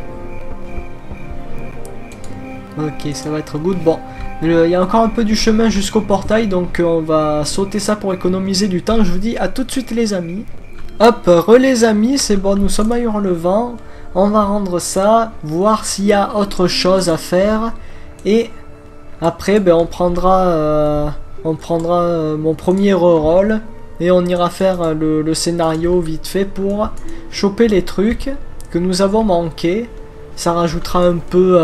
Ok, ça va être good. Bon, il y a encore un peu du chemin jusqu'au portail, donc on va sauter ça pour économiser du temps. Je vous dis à tout de suite les amis. Hop, les amis, c'est bon, nous sommes à Hurlevent. On va rendre ça, voir s'il y a autre chose à faire. Et après, ben, on prendra mon premier reroll. Et on ira faire le scénario vite fait pour choper les trucs que nous avons manqué. Ça rajoutera un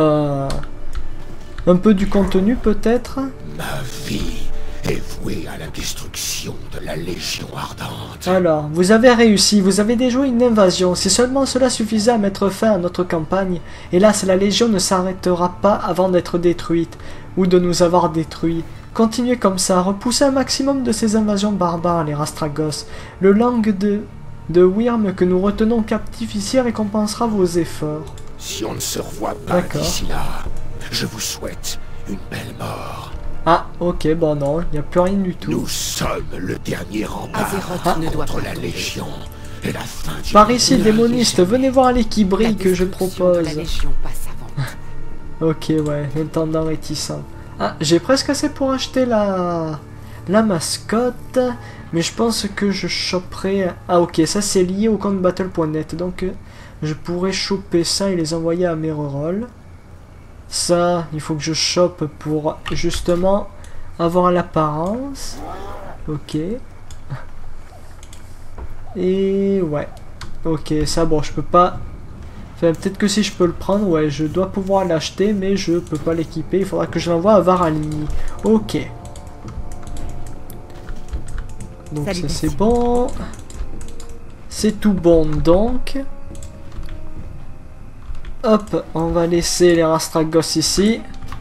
peu du contenu peut-être. Ma vie est vouée à la destruction de la Légion Ardente. Alors, vous avez réussi, vous avez déjoué une invasion. Si seulement cela suffisait à mettre fin à notre campagne, hélas la Légion ne s'arrêtera pas avant d'être détruite, ou de nous avoir détruits. Continuez comme ça, repoussez un maximum de ces invasions barbares, les Rastragos. Le langue de Wyrm que nous retenons captif ici récompensera vos efforts. Si on ne se revoit pas d'ici là, je vous souhaite une belle mort. Ah, ok, bon non, il n'y a plus rien du tout. Nous sommes le dernier rempart contre la Légion et la fin du... Par ici, démoniste, venez voir l'équibri que je propose. Ok, ouais, intendant réticent. Ah, j'ai presque assez pour acheter la mascotte, mais je pense que je choperai... Ah ok, ça c'est lié au compte battle.net, donc je pourrais choper ça et les envoyer à mes rerolls. Ça, il faut que je chope pour justement avoir l'apparence. Ok. Et ouais. Ok, ça bon, je peux pas... Enfin, peut-être que si je peux le prendre, ouais, je dois pouvoir l'acheter, mais je peux pas l'équiper. Il faudra que je l'envoie à Varalini. Ok. Donc ça c'est bon. C'est tout bon donc. Hop, on va laisser les Rastragos ici.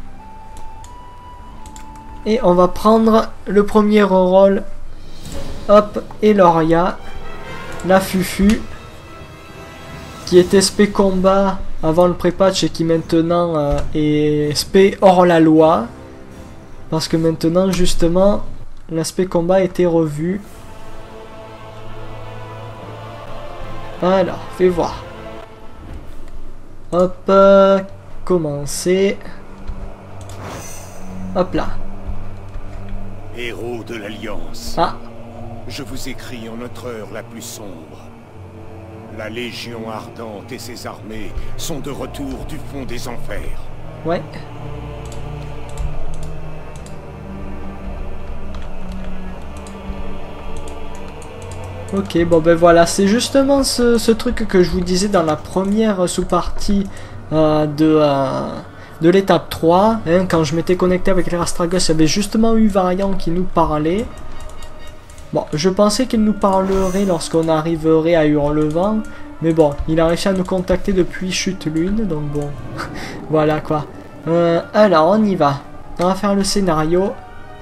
Et on va prendre le premier reroll. Hop, Eloria. La Fufu. Qui était SP combat avant le pré-patch et qui maintenant est SP hors la loi. Parce que maintenant justement l'aspect combat a été revu. Alors, fais voir. Hop, commencer. Hop là. Héros de l'Alliance. Ah. Je vous écris en notre heure la plus sombre. La Légion Ardente et ses armées sont de retour du fond des enfers. Ouais. Ok, bon ben voilà, c'est justement ce truc que je vous disais dans la première sous-partie de l'étape 3. Hein, quand je m'étais connecté avec les Rastragos, il y avait justement eu Variant qui nous parlait. Bon, je pensais qu'il nous parlerait lorsqu'on arriverait à Hurlevent. Mais bon, il a réussi à nous contacter depuis Chute Lune, donc bon, voilà quoi. Alors, on y va. On va faire le scénario.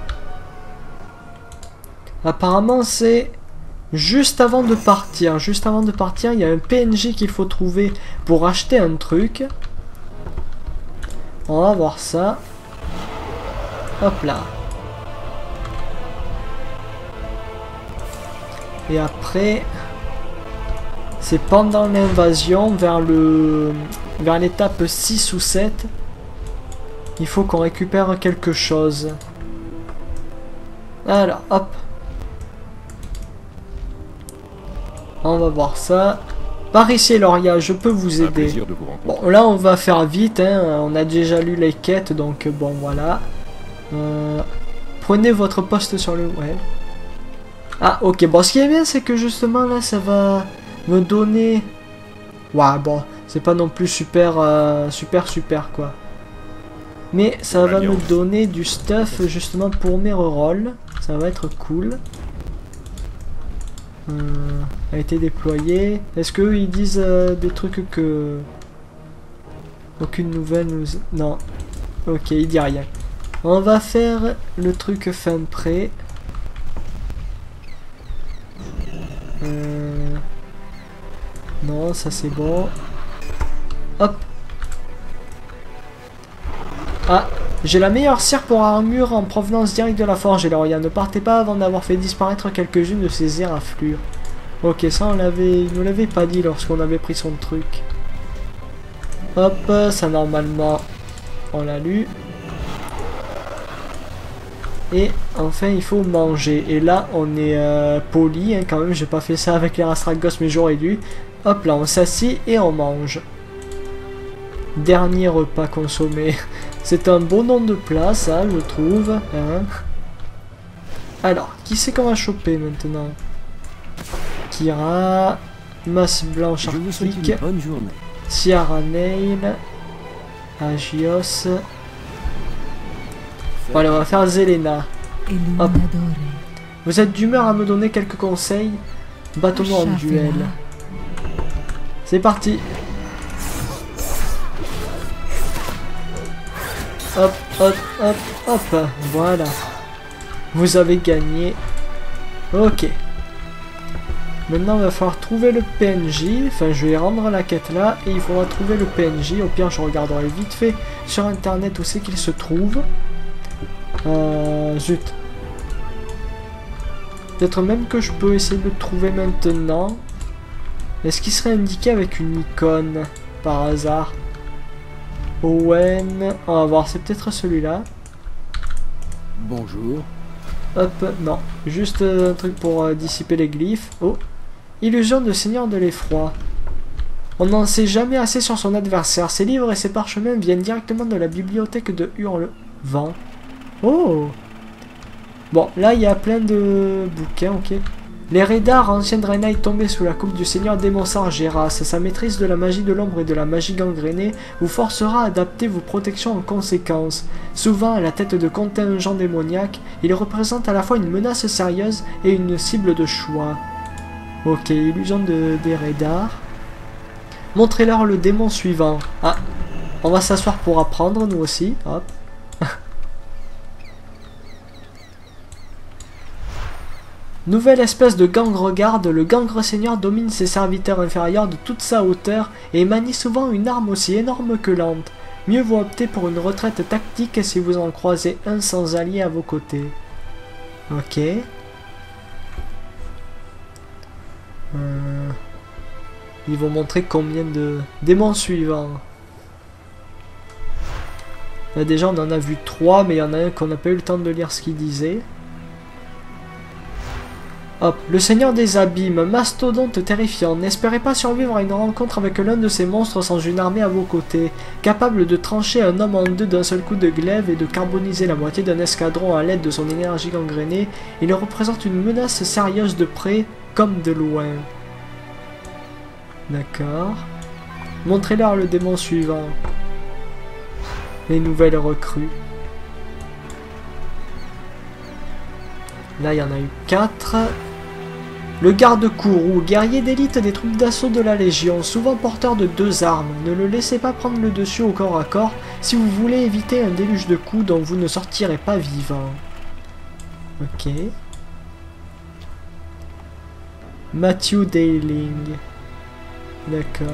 Apparemment, c'est... Juste avant de partir, il y a un PNJ qu'il faut trouver pour acheter un truc. On va voir ça. Hop là. Et après, c'est pendant l'invasion, vers l'étape 6 ou 7, il faut qu'on récupère quelque chose. Alors, hop. On va voir ça. Par ici, Loria, je peux vous aider. Bon, là, on va faire vite. Hein. On a déjà lu les quêtes, donc bon, voilà. Prenez votre poste sur le... Ouais. Ah, ok. Bon, ce qui est bien, c'est que justement, là, ça va me donner... Ouais, bon, c'est pas non plus super, super, quoi. Mais ça va me donner du stuff, justement, pour mes rerolls. Ça va être cool. A été déployé. Est-ce qu'eux ils disent des trucs que... Aucune nouvelle nous... Non. Ok, il dit rien. On va faire le truc fin prêt. Non, ça c'est bon. Hop. Ah, j'ai la meilleure cire pour armure en provenance directe de la forge, Eloria. Ne partez pas avant d'avoir fait disparaître quelques-unes de ces éraflures. Ok, ça on l'avait... Il nous l'avait pas dit lorsqu'on avait pris son truc. Hop, ça normalement... On l'a lu. Et enfin il faut manger. Et là on est poli, hein, quand même. J'ai pas fait ça avec les Rastragos mais j'aurais dû. Hop là, on s'assied et on mange. Dernier repas consommé. C'est un bon nom de plat, ça, je trouve. Hein. Alors, qui c'est qu'on va choper maintenant? Kira, Masse Blanche Arctique, Ciara Nail, Agios. Voilà, on va faire Zelena. Hop. Vous êtes d'humeur à me donner quelques conseils? Battons-nous en duel. C'est parti. Hop, hop, hop, hop. Voilà. Vous avez gagné. Ok. Maintenant, il va falloir trouver le PNJ. Enfin, je vais rendre la quête là. Et il faudra trouver le PNJ. Au pire, je regarderai vite fait sur internet où c'est qu'il se trouve. Zut. Peut-être même que je peux essayer de le trouver maintenant. Est-ce qu'il serait indiqué avec une icône par hasard? Owen, on va voir, c'est peut-être celui-là. Bonjour. Hop, non, juste un truc pour dissiper les glyphes. Oh, illusion de seigneur de l'effroi. On n'en sait jamais assez sur son adversaire. Ses livres et ses parchemins viennent directement de la bibliothèque de Hurlevent. Oh. Bon, là il y a plein de bouquins, ok. Les Raidars, ancienne Draenei tombée sous la coupe du seigneur Démonsar Geras. Sa maîtrise de la magie de l'ombre et de la magie gangrénée vous forcera à adapter vos protections en conséquence. Souvent à la tête de contingents démoniaques, il représente à la fois une menace sérieuse et une cible de choix. Ok, illusion des Raidars. Montrez-leur le démon suivant. Ah, on va s'asseoir pour apprendre nous aussi. Hop. Nouvelle espèce de gangre-garde, le gangre-seigneur domine ses serviteurs inférieurs de toute sa hauteur et manie souvent une arme aussi énorme que lente. Mieux vaut opter pour une retraite tactique si vous en croisez un sans allié à vos côtés. Ok. Ils vont montrer combien de démons suivants. Là, déjà on en a vu 3, mais il y en a un qu'on n'a pas eu le temps de lire ce qu'il disait. Hop, le seigneur des abîmes, mastodonte terrifiant, n'espérez pas survivre à une rencontre avec l'un de ces monstres sans une armée à vos côtés. Capable de trancher un homme en deux d'un seul coup de glaive et de carboniser la moitié d'un escadron à l'aide de son énergie gangrénée, il représente une menace sérieuse de près comme de loin. D'accord. Montrez-leur le démon suivant. Les nouvelles recrues. Là, il y en a eu 4. Le garde-courroux, guerrier d'élite des troupes d'assaut de la Légion, souvent porteur de 2 armes. Ne le laissez pas prendre le dessus au corps à corps si vous voulez éviter un déluge de coups dont vous ne sortirez pas vivant. Ok. Matthew Dayling. D'accord.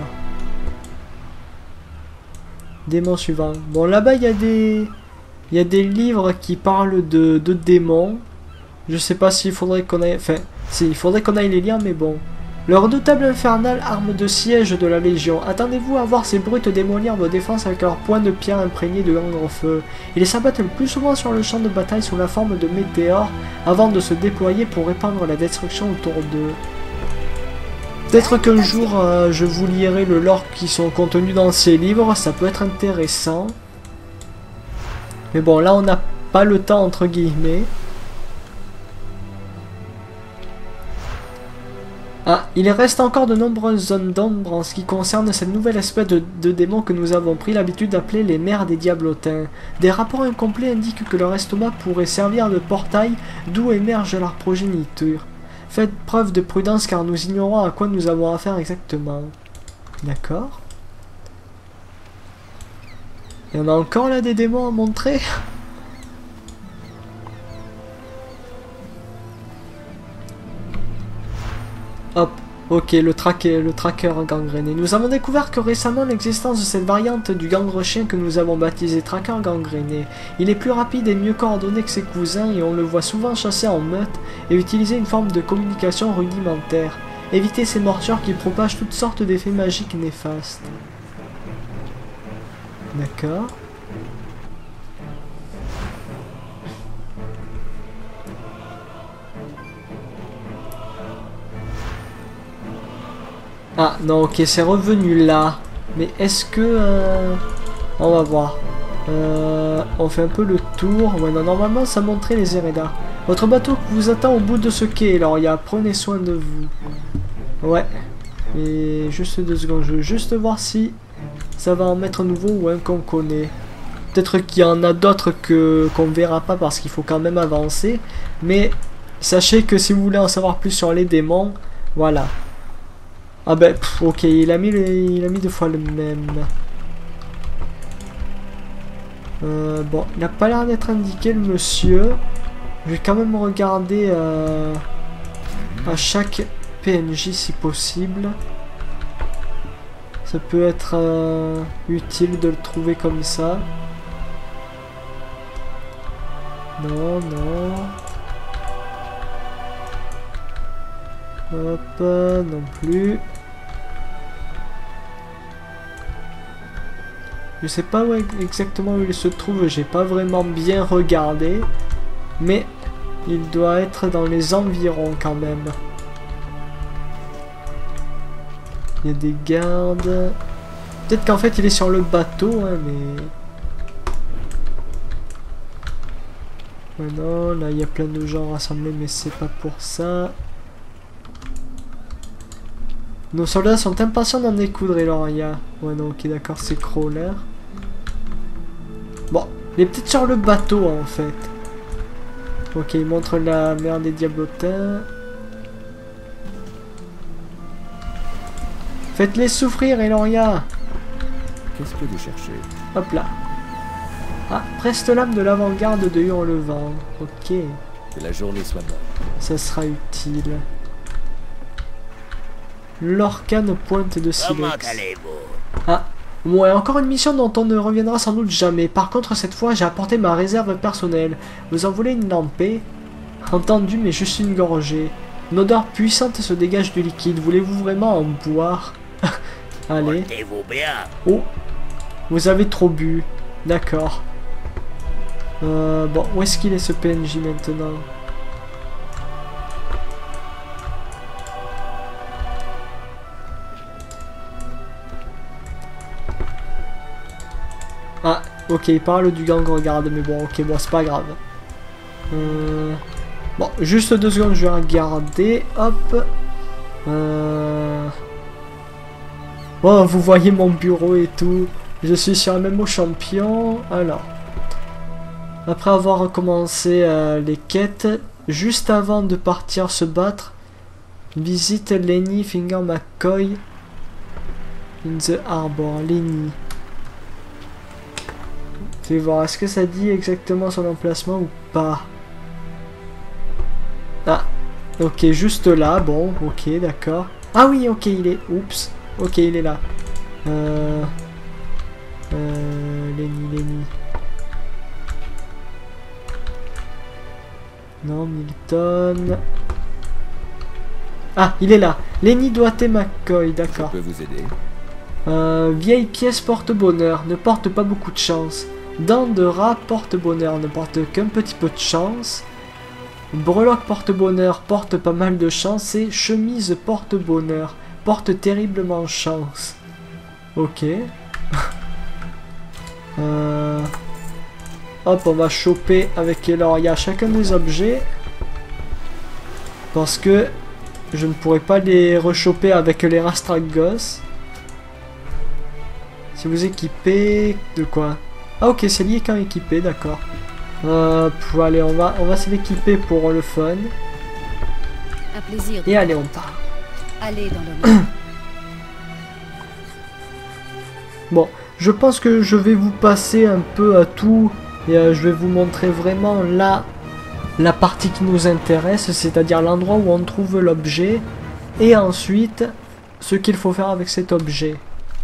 Démon suivant. Bon, là-bas, il y a des livres qui parlent de démons. Je sais pas s'il faudrait qu'on aille... Enfin, si, il faudrait qu'on aille les lire, mais bon. Le redoutable infernal, arme de siège de la Légion. Attendez-vous à voir ces brutes démolir vos défenses avec leurs poings de pierre imprégnés de gangre-feu. Ils s'abattent le plus souvent sur le champ de bataille sous la forme de météores avant de se déployer pour répandre la destruction autour d'eux. Peut-être qu'un jour je vous lirai le lore qui sont contenus dans ces livres, ça peut être intéressant. Mais bon, là on n'a pas le temps entre guillemets. Ah, il reste encore de nombreuses zones d'ombre en ce qui concerne cette nouvelle espèce de démon que nous avons pris l'habitude d'appeler les mères des diablotins. Des rapports incomplets indiquent que leur estomac pourrait servir de portail d'où émerge leur progéniture. Faites preuve de prudence car nous ignorons à quoi nous avons affaire exactement. D'accord. Il y en a encore là des démons à montrer. Hop, ok, le tracker gangréné. Nous avons découvert que récemment l'existence de cette variante du gangre-chien que nous avons baptisé tracker gangréné. Il est plus rapide et mieux coordonné que ses cousins et on le voit souvent chasser en meute et utiliser une forme de communication rudimentaire. Évitez ces morsures qui propagent toutes sortes d'effets magiques néfastes. D'accord. Ah non, ok, c'est revenu là. Mais est-ce que... On va voir. On fait un peu le tour. Ouais, non, normalement ça montrait les Eredas. Votre bateau vous attend au bout de ce quai, Eloria. Prenez soin de vous. Ouais. Et juste 2 secondes, je veux juste voir si ça va en mettre un nouveau ou un qu'on connaît. Peut-être qu'il y en a d'autres qu'on verra pas parce qu'il faut quand même avancer. Mais sachez que si vous voulez en savoir plus sur les démons, voilà. Ah ben, ok, il a mis 2 fois le même. Bon, il n'a pas l'air d'être indiqué le monsieur. Je vais quand même regarder à chaque PNJ si possible. Ça peut être utile de le trouver comme ça. Non, non. Hop, non plus. Je sais pas exactement où il se trouve, j'ai pas vraiment bien regardé. Mais il doit être dans les environs quand même. Il y a des gardes. Peut-être qu'en fait il est sur le bateau, hein, mais... Ouais, non, là il y a plein de gens rassemblés, mais c'est pas pour ça. Nos soldats sont impatients d'en découdre, Eloria. Ouais, non, ok, d'accord, c'est Crawler. Bon, il est peut-être sur le bateau, en fait. Ok, il montre la mer des diablotins. Faites-les souffrir, Eloria. Qu'est-ce que vous cherchez? Hop là. Ah, preste l'âme de l'avant-garde de Hurlevent. Ok. Que la journée soit bonne. Ça sera utile. L'Orcane pointe de Comment silex. allez-vous? Ah, ouais, encore une mission dont on ne reviendra sans doute jamais. Par contre, cette fois, j'ai apporté ma réserve personnelle. Vous en voulez une lampée? Entendu, mais juste une gorgée. Une odeur puissante se dégage du liquide. Voulez-vous vraiment en boire? Allez. Portez-vous bien. Oh, vous avez trop bu. D'accord. Bon, où est-ce qu'il est ce PNJ maintenant? Ah, ok, il parle du gang, regarde, mais bon, ok, bon, c'est pas grave. Bon, juste 2 secondes, je vais regarder, hop. Bon, vous voyez mon bureau et tout. Je suis sur un MMO champion. Alors, après avoir recommencé les quêtes, juste avant de partir se battre, visite Lenny Finger McCoy in the Harbor. Lenny. Fais voir, est-ce que ça dit exactement son emplacement ou pas? Ah, ok, juste là, bon, ok, d'accord. Ah oui, ok, il est... Oups, ok, il est là. Lenny. Non, Milton. Ah, il est là. Lenny Doité McCoy, Je d'accord. peux vous aider? Vieille pièce porte-bonheur, ne porte pas beaucoup de chance. Dents de rat porte-bonheur, ne porte qu'un petit peu de chance. Breloque porte-bonheur, porte pas mal de chance. Et chemise porte-bonheur, porte terriblement chance. Ok. Hop, on va choper avec Eloria chacun des objets. Parce que je ne pourrais pas les rechoper avec les Rastragos. Si vous équipez... De quoi? Ah ok, c'est lié quand équipé, d'accord. Allez, on va se l'équiper pour le fun. Un plaisir. Et allez, on part. Allez dans le monde. Bon, je pense que je vais vous passer un peu à tout. Et je vais vous montrer vraiment la partie qui nous intéresse. C'est-à-dire l'endroit où on trouve l'objet. Et ensuite, ce qu'il faut faire avec cet objet.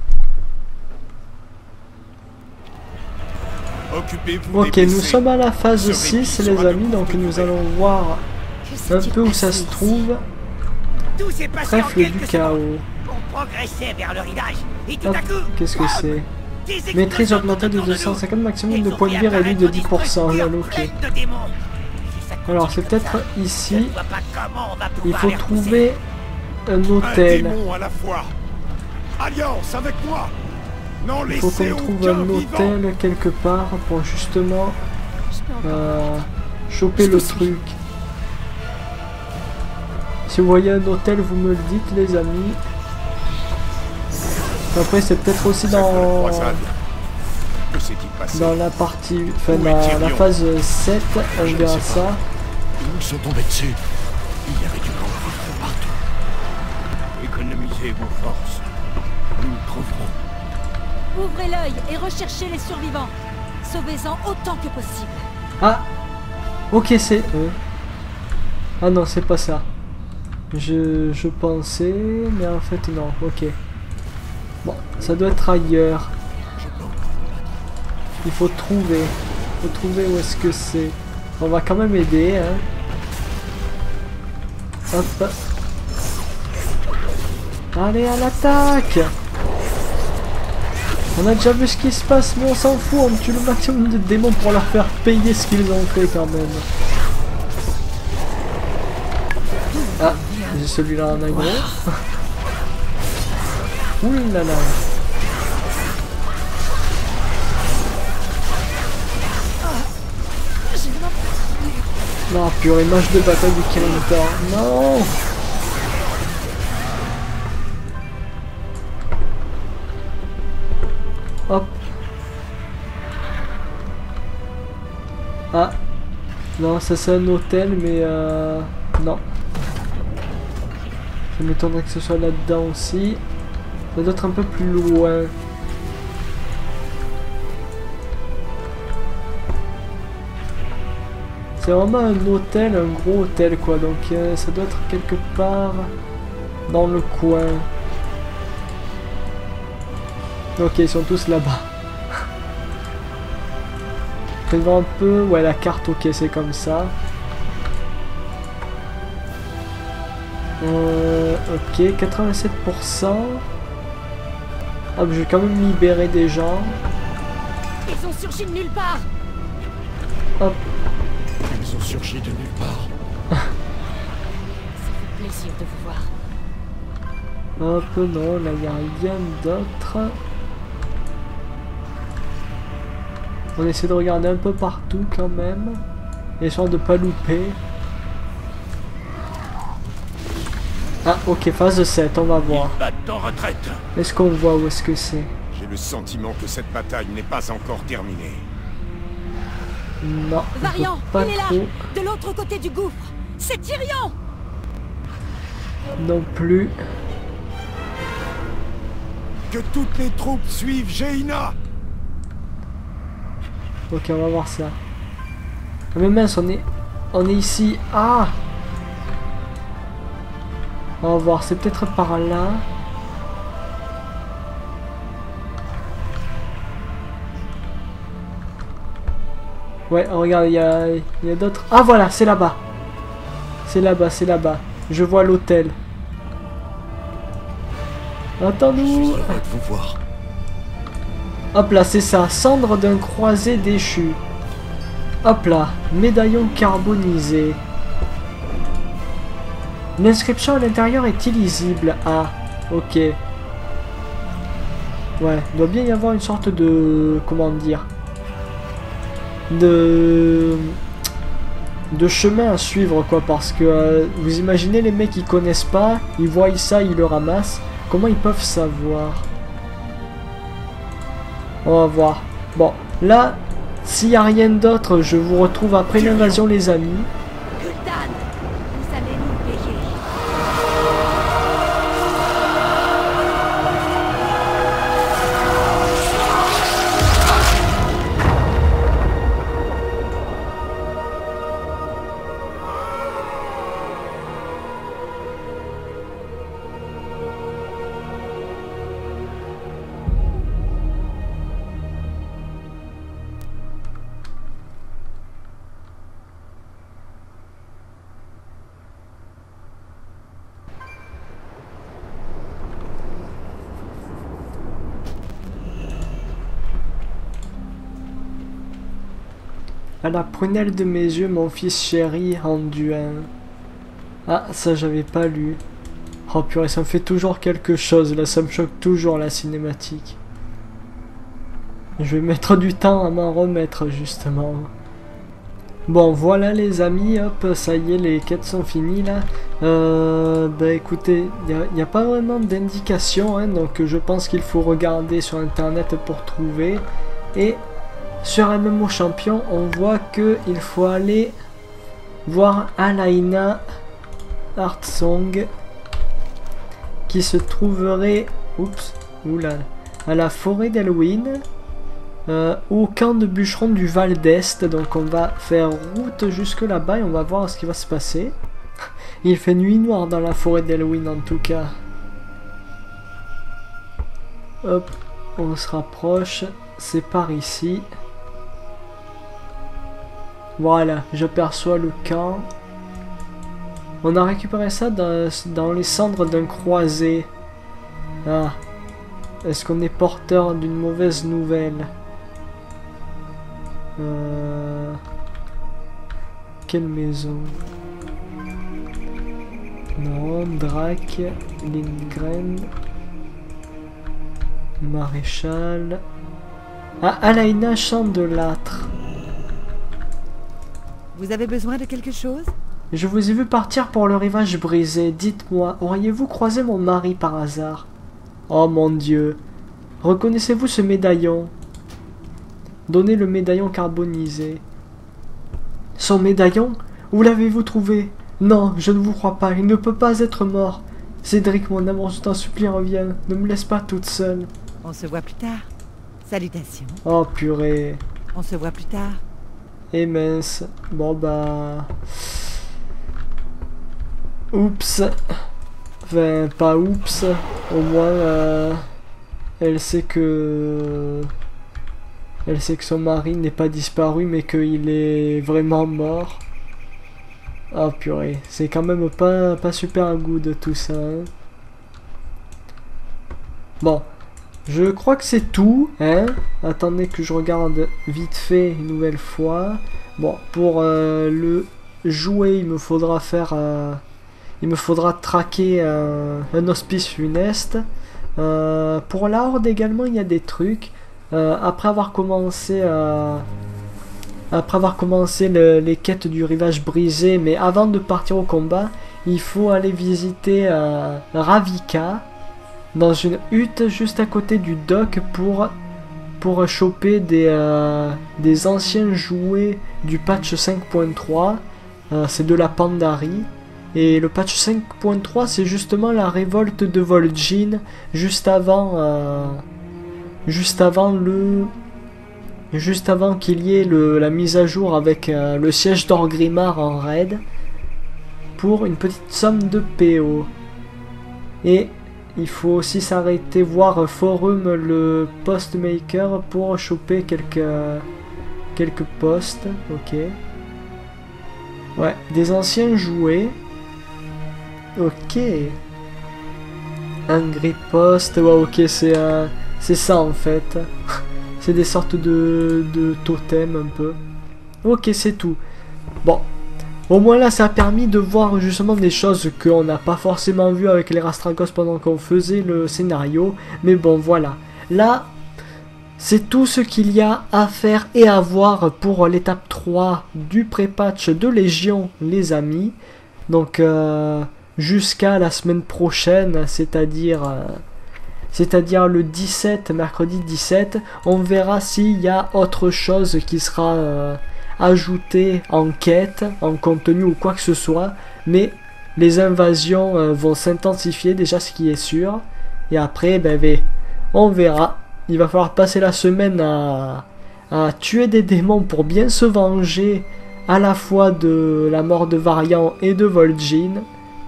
Ok, nous sommes à la phase 6 les amis, donc nous allons voir un peu où ça se trouve. Tout s'est passé en Trèfle du quelques chaos. secondes. On progressait vers le rivage. Et tout Hop, à coup, qu'est-ce que c'est? des explosions Maîtrise augmentée de autour nous. 250, maximum de Ils ont points de vie fait réduit de apparaître 10%. des Là, structures ok. pleines de démons. Si ça Alors continue c'est comme peut-être ça, je ici. ne vois pas comment on va Il pouvoir faut les repousser. trouver un Un hôtel. démon à la fois. Alliance avec moi. Non, Il faut qu'on laissez trouve aucun un vivant. hôtel quelque part pour justement choper le truc. Si vous voyez un hôtel, vous me le dites les amis. Après c'est peut-être aussi Trèfle de dans... croisade. Que s'est-il passé? Dans la partie, enfin Où est la Tyrion? phase 7, on Je ne verra sais pas. ça. Ils nous sont tombés dessus. Il y avait du grand vivre partout. Économisez vos forces. Nous le trouverons. Ouvrez l'œil et recherchez les survivants. Sauvez-en autant que possible. Ah, ok c'est eux. Ah non c'est pas ça. Je pensais, mais en fait non. Ok. Bon, ça doit être ailleurs. Il faut trouver. Où est-ce que c'est. On va quand même aider, hein. Hop. Allez, à l'attaque! On a déjà vu ce qui se passe, mais on s'en fout. On tue le maximum de démons pour leur faire payer ce qu'ils ont fait quand même. Ah, j'ai celui-là en aggro. Ouh là là. Non, purée, match de bataille du Killing. Non. Hop. Ah. Non, ça c'est un hôtel, mais non. Ça m'étonnerait que ce soit là-dedans aussi. Ça doit être un peu plus loin. C'est vraiment un hôtel, un gros hôtel quoi, donc ça doit être quelque part dans le coin. Ok, ils sont tous là-bas. Je vais voir un peu, ouais la carte, ok c'est comme ça. Ok, 87%. Ah, je vais quand même libérer des gens. Ils ont surgi de nulle part. Hop. Ils ont surgi de nulle part. Ça fait plaisir de vous voir. Hop, non, là il n'y a rien d'autre. On essaie de regarder un peu partout quand même. Histoire de pas louper. Ah ok, phase 7, on va voir. Ils battent en retraite. Est-ce qu'on voit où est-ce que c'est? J'ai le sentiment que cette bataille n'est pas encore terminée. Non, je Variant, vois pas il est là, trop de l'autre côté du gouffre. C'est Tyrion. non plus. Que toutes les troupes suivent Jaina. Ok, on va voir ça. Ah, mais mince, on est ici. Ah! On va voir, c'est peut-être par là. Ouais, regarde, il y a d'autres... Ah voilà, c'est là-bas. C'est là-bas, c'est là-bas. Je vois l'hôtel. Attends-nous. Hâte de vous voir. Hop là, c'est ça. Cendre d'un croisé déchu. Hop là. Médaillon carbonisé. L'inscription à l'intérieur est illisible. Ah, ok. Ouais, il doit bien y avoir une sorte de... Comment dire, de chemin à suivre, quoi, parce que vous imaginez les mecs qui connaissent pas, ils voient ça, ils le ramassent. Comment ils peuvent savoir? On va voir. Bon, là, s'il n'y a rien d'autre, je vous retrouve après l'invasion, les amis. Gul'dan, vous allez nous payer. À la prunelle de mes yeux, mon fils chéri, Anduin. Ah, ça j'avais pas lu. Oh purée, ça me fait toujours quelque chose, là, ça me choque toujours la cinématique. Je vais mettre du temps à m'en remettre, justement. Bon, voilà les amis, hop, ça y est, les quêtes sont finies, là. Bah écoutez, il n'y a pas vraiment d'indication, hein, donc je pense qu'il faut regarder sur internet pour trouver. Et... sur MMO Champion, on voit que il faut aller voir Alaina Heartsong qui se trouverait, oups, oula, à la forêt d'Elwyn, au camp de bûcherons du Val d'Est. Donc on va faire route jusque là-bas et on va voir ce qui va se passer. Il fait nuit noire dans la forêt d'Elwyn en tout cas. Hop, on se rapproche, c'est par ici. Voilà, j'aperçois le camp. On a récupéré ça dans les cendres d'un croisé. Ah. Est-ce qu'on est porteur d'une mauvaise nouvelle? Quelle maison? Non, Drac, Lindgren, Maréchal. Ah, Alaina Chandelâtre. Vous avez besoin de quelque chose? Je vous ai vu partir pour le rivage brisé. Dites-moi, auriez-vous croisé mon mari par hasard? Oh mon Dieu. Reconnaissez-vous ce médaillon? Donnez le médaillon carbonisé. Son médaillon? Où l'avez-vous trouvé? Non, je ne vous crois pas. Il ne peut pas être mort. Cédric, mon amour, je t'en supplie, reviens. Ne me laisse pas toute seule. On se voit plus tard. Salutations. Oh purée. On se voit plus tard. Et mince. Bon bah... Oups. Enfin, pas oups. Au moins, elle sait que... Elle sait que son mari n'est pas disparu, mais qu'il est vraiment mort. Ah purée. C'est quand même pas super good tout ça. Hein. Bon. Je crois que c'est tout, hein. Attendez que je regarde vite fait une nouvelle fois. Bon, pour le jouer, il me faudra faire... il me faudra traquer un hospice funeste. Pour la horde également, il y a des trucs. Après avoir commencé... les quêtes du rivage brisé, mais avant de partir au combat, il faut aller visiter Ravika. Dans une hutte juste à côté du dock pour choper des anciens jouets du patch 5.3. C'est de la Pandarie. Et le patch 5.3 c'est justement la révolte de Vol'jin juste avant qu'il y ait la mise à jour avec le siège d'Orgrimmar en raid pour une petite somme de PO. Et il faut aussi s'arrêter voir Forum le postmaker pour choper quelques postes. Ok. Ouais, des anciens jouets. Ok. Un grille-poste, ouais ok c'est ça en fait. C'est des sortes de totems un peu. Ok c'est tout. Bon, au moins là ça a permis de voir justement des choses qu'on n'a pas forcément vu avec les Rastragos pendant qu'on faisait le scénario. Mais bon voilà, là c'est tout ce qu'il y a à faire et à voir pour l'étape 3 du pré-patch de Légion les amis. Donc jusqu'à la semaine prochaine, c'est-à-dire le 17, mercredi 17, on verra s'il y a autre chose qui sera ajouté en quête, en contenu ou quoi que ce soit. Mais les invasions vont s'intensifier, déjà ce qui est sûr. Et après, on verra. Il va falloir passer la semaine à tuer des démons pour bien se venger à la fois de la mort de Varian et de Vol'jin.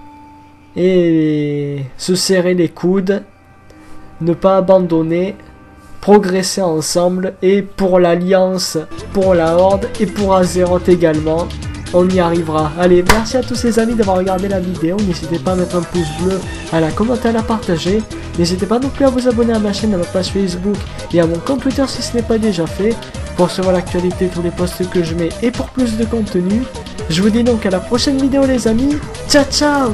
Et se serrer les coudes, ne pas abandonner, progresser ensemble, et pour l'Alliance, pour la Horde et pour Azeroth également, on y arrivera. Allez, merci à tous les amis d'avoir regardé la vidéo, n'hésitez pas à mettre un pouce bleu, à la commenter, à la partager, n'hésitez pas non plus à vous abonner à ma chaîne, à ma page Facebook et à mon compte Twitter si ce n'est pas déjà fait, pour recevoir l'actualité, tous les posts que je mets et pour plus de contenu. Je vous dis donc à la prochaine vidéo les amis, ciao ciao.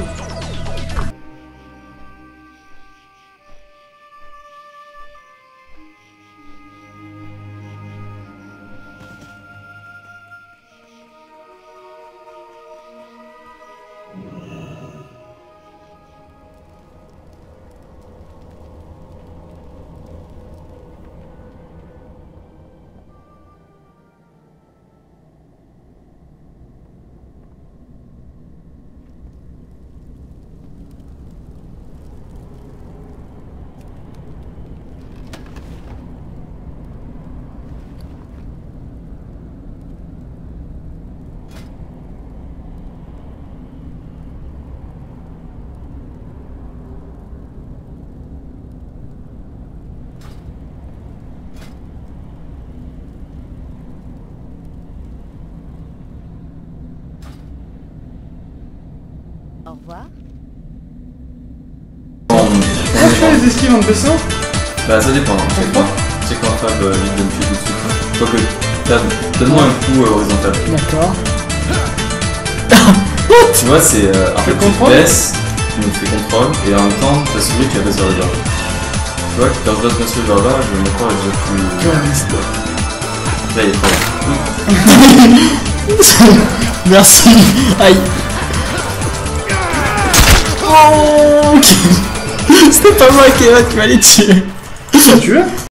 Au revoir. Les esquives en dessous. Bah ça dépend, je sais pas. Tu sais quand Fab vite de me tuer tout de suite. Quoique, donne-moi un coup horizontal. D'accord. Tu vois, c'est en fait tu baisses, tu me fais contrôle, et en même temps, t'as souris qui abaisse vers le bas. Tu vois, quand je baisse bien sûr vers le bas, mon corps est déjà plus... Là, il est très bien. Merci. Aïe. Oh, c'était pas moi qui m'allait tuer. Tu l'as tué?